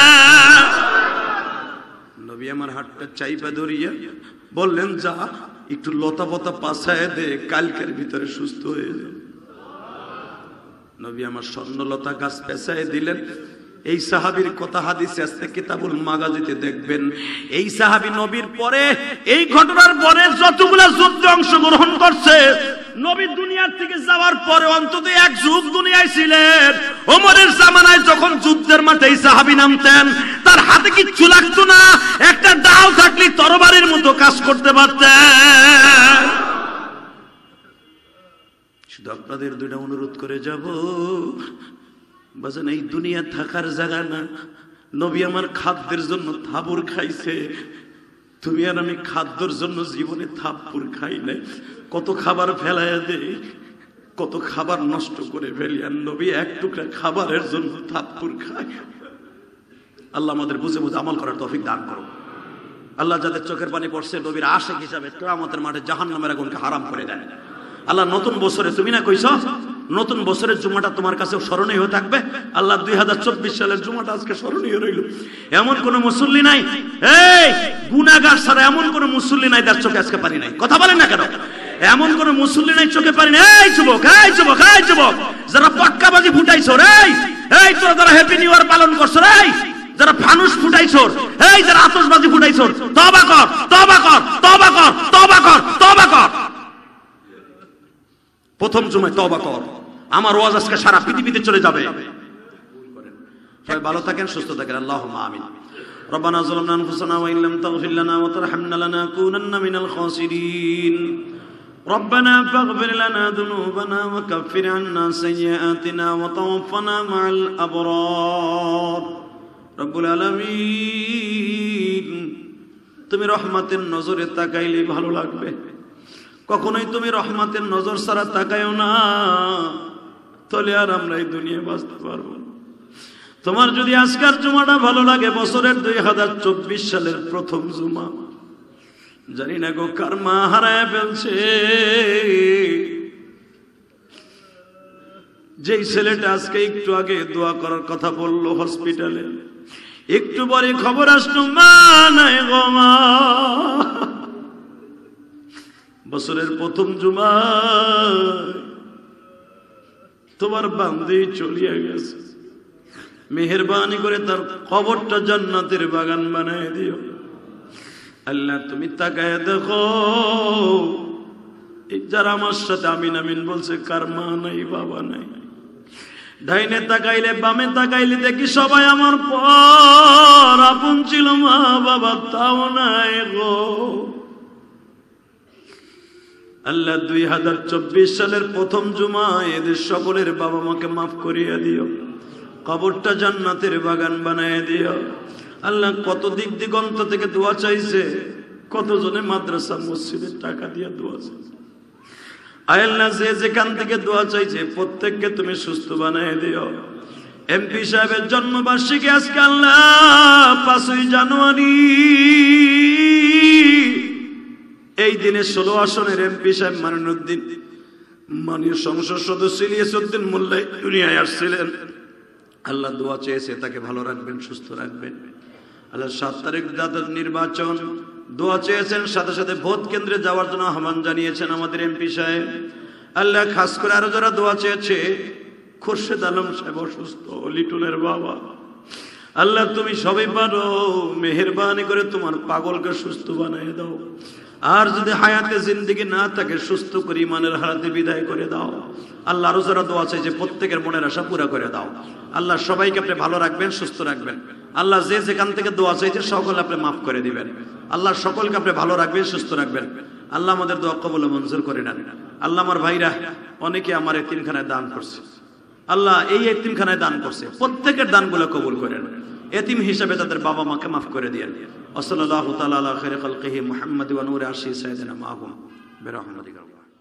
নবী আমার হাতটা চাইপা ধরিয়া বললেন, যা একটু লতা পতা পাছায় দে, কালকের ভিতরে সুস্থ হয়ে যাবে। নবী আমার স্বর্ণলতা গাছ পেছায় দিলেন। এই সাহাবীর কথা হাদিসে আছে, কিতাবুল মাগাজিতে দেখবেন। এই সাহাবী নবীর পরে, এই ঘটনার পরে যতগুলা যুদ্ধে অংশগ্রহণ করছে, নবী দুনিয়ার থেকে যাওয়ার পরে অন্তত এক যুগ দুনিয়ায় ছিলেন। ওমরের জামানায় যখন যুদ্ধের মাঠে এই সাহাবী নামতেন, তার হাতে কিচ্ছু লাগতো না, একটা ডাল থাকলে তরবারির মতো কাজ করতে পারতেন। শুধু আপনাদের দুইটা অনুরোধ করে যাব, বাজান এই দুনিয়া থাকার জায়গা না। নবী আমার খাদ্যের জন্য থাবুর খাইছে, তুমি আর আমি খাদ্যর জন্য জীবনে থাপ্পড় খাই নাই। কত খাবার ফেলাইয়া দেই, কত খাবার নষ্ট করে ফেলি, আর নবী এক টুকরা খাবারের জন্য থাপ্পড় খায়। আল্লাহ আমাদের বুঝে বুঝে আমল করার তৌফিক দান করো। আল্লাহ যাদের চোখের পানি পড়ছে নবীর আশিক হিসাবে কিয়ামতের মাঠে জাহান্নামের আগুনকে হারাম করে দেন। আল্লাহ নতুন বছরে তুমি না কইছো নতুন বছরের জুমাটা তোমার কাছে স্মরণীয় হয়ে থাকবে। আল্লাহ 2024 সালের জুমাটা আজকে স্মরণীয় রইল। এমন কোন মুসল্লি নাই, এই গুনাহগার ছাড়া এমন কোন মুসল্লি নাই যার চোখে আজকে পানি নাই। কথা বলেন না কেন? এমন কোন মুসল্লি নাই চোখে পানি নাই। এই যুবক, এই যুবক, এই যুবক, যারা পটকাবাজি ফুটাইছো রে, এই তোরা যারা হ্যাপি নিউ ইয়ার পালন করছো রে, যারা ফানুস ফুটাইছো, এই যারা আতশবাজি ফুটাইছো, তওবা কর, তওবা কর, তওবা কর, তওবা কর, তওবা কর। প্রথম জুমায় তওবা কর। আমার ওয়াজ আজকে সারা পৃথিবীতে চলে যাবে। সবাই ভালো থাকেন, সুস্থ থাকেন, আল্লাহুম্মা আমিন। রব্বানা যালামনা আনফুসানা ওয়া ইল্লাম তাগফির লানা ওয়া তারহামনা লানাকুনান্না মিনাল খাসিরিন। ربنا فاغفر لنا ذنوبنا وكفر عنا سيئاتنا وتوفنا مع الأبرار رب العالمين। তুমি রহমতের নজরে তাকাইলে ভালো লাগবে, কখনোই তুমি রহমতের নজর ছাড়া তাকায়ও না, তাহলে আর আমরা এই দুনিয়ায় বাঁচতে পারবো না। তোমার যদি আজকের জুমাটা ভালো লাগে, বছরের 2024 সালের প্রথম জুমা, জানি না গো কার মা হারায় ফেলছে। যেই ছেলেটা আজকে একটু আগে দোয়া করার কথা বললো হসপিটালে, একটু পরে খবর আসলো মা নাই গো মা। বছরের প্রথম জুমা তোমার বান্দি চলিয়া গেছে। মেহেরবানি করে তার কবরটা জান্নাতের বাগান বানায় দিও আল্লাহ। তুমি তাকায় দেখো, যারা আমার সাথে আমিন আমিন বলছে, কার মা নাই বাবা নাই। ডাইনে তাকাইলে বামে তাকাইলে দেখি সবাই আমার পর আপন ছিল, মা বাবা তাও নাই গো আল্লাহ। 2024 সালের প্রথম জুমা এদের সকলের বাবা মাকে মাফ করিয়া দিও, কবরটা জান্নাতের বাগান বানায় দিও আল্লাহ। কত দিক দিগন্ত থেকে দোয়া চাইছে, কতজনে মাদ্রাসা মসজিদের টাকা দিয়ে দোয়া চাইছে। আল্লাহ যে যেখান থেকে দোয়া চাইছে প্রত্যেককে তুমি সুস্থ বানায় দিও। এমপি সাহেবের জন্মবার্ষিকী আজকে আল্লাহ 5ই জানুয়ারি, এই দিনে 16 আসনের এমপি সাহেব মানিনুদ্দিন মাননীয় সংসদ সদস্য ইলিয়াসউদ্দিন মোল্লা দুনিয়ায় আসছিলেন। আল্লাহ দোয়া চেয়েছে তাকে ভালো রাখবেন, সুস্থ রাখবেন আল্লাহ। 7 তারিখ দাদার নির্বাচন, দোয়া চেয়েছেন, সাথে সাথে ভোট কেন্দ্রে যাওয়ার জন্য আহ্বান জানিয়েছেন আমাদের এমপি সাহেব আল্লাহ। খাস করে আরো যারা দোয়া চেয়েছে, খোরশেদ আলম সাহেব অসুস্থ, লিটনের বাবা আল্লাহ তুমি সবই পারো, মেহেরবানি করে তোমার পাগলকে সুস্থ বানিয়ে দাও। আর যদি হায়াতে জিন্দেগি না থাকে, সুস্থ করে ইমানের হারাতে বিদায় করে দাও আল্লাহ। আরো যারা দোয়া চাইছে প্রত্যেকের মনের আশা পুরা করে দাও আল্লাহ। সবাইকে আপনি ভালো রাখবেন, সুস্থ রাখবেন আল্লাহ। যে যেখান থেকে দোয়া চাইছে সকল আপনি মাফ করে দিবেন আল্লাহ। সকলকে আপনি ভালো রাখবেন, সুস্থ রাখবেন আল্লাহ। আমাদের দোয়া কবুল মঞ্জুর করে নেন আল্লাহ। আমার ভাইরা অনেকে আমার এতিমখানায় দান করছে আল্লাহ, এই এতিমখানায় দান করছে, প্রত্যেকের দানগুলো কবুল করেন। এতিম হিসাবে তাদের বাবা মাকে মাফ করে দিয়েন। ওয়া সাল্লাল্লাহু তাআলা আলা খায়রি খালকিহি মুহাম্মাদ ওয়া নূরি আরশি সাইয়্যিদিনা মাহুম বিরহমাতিকা।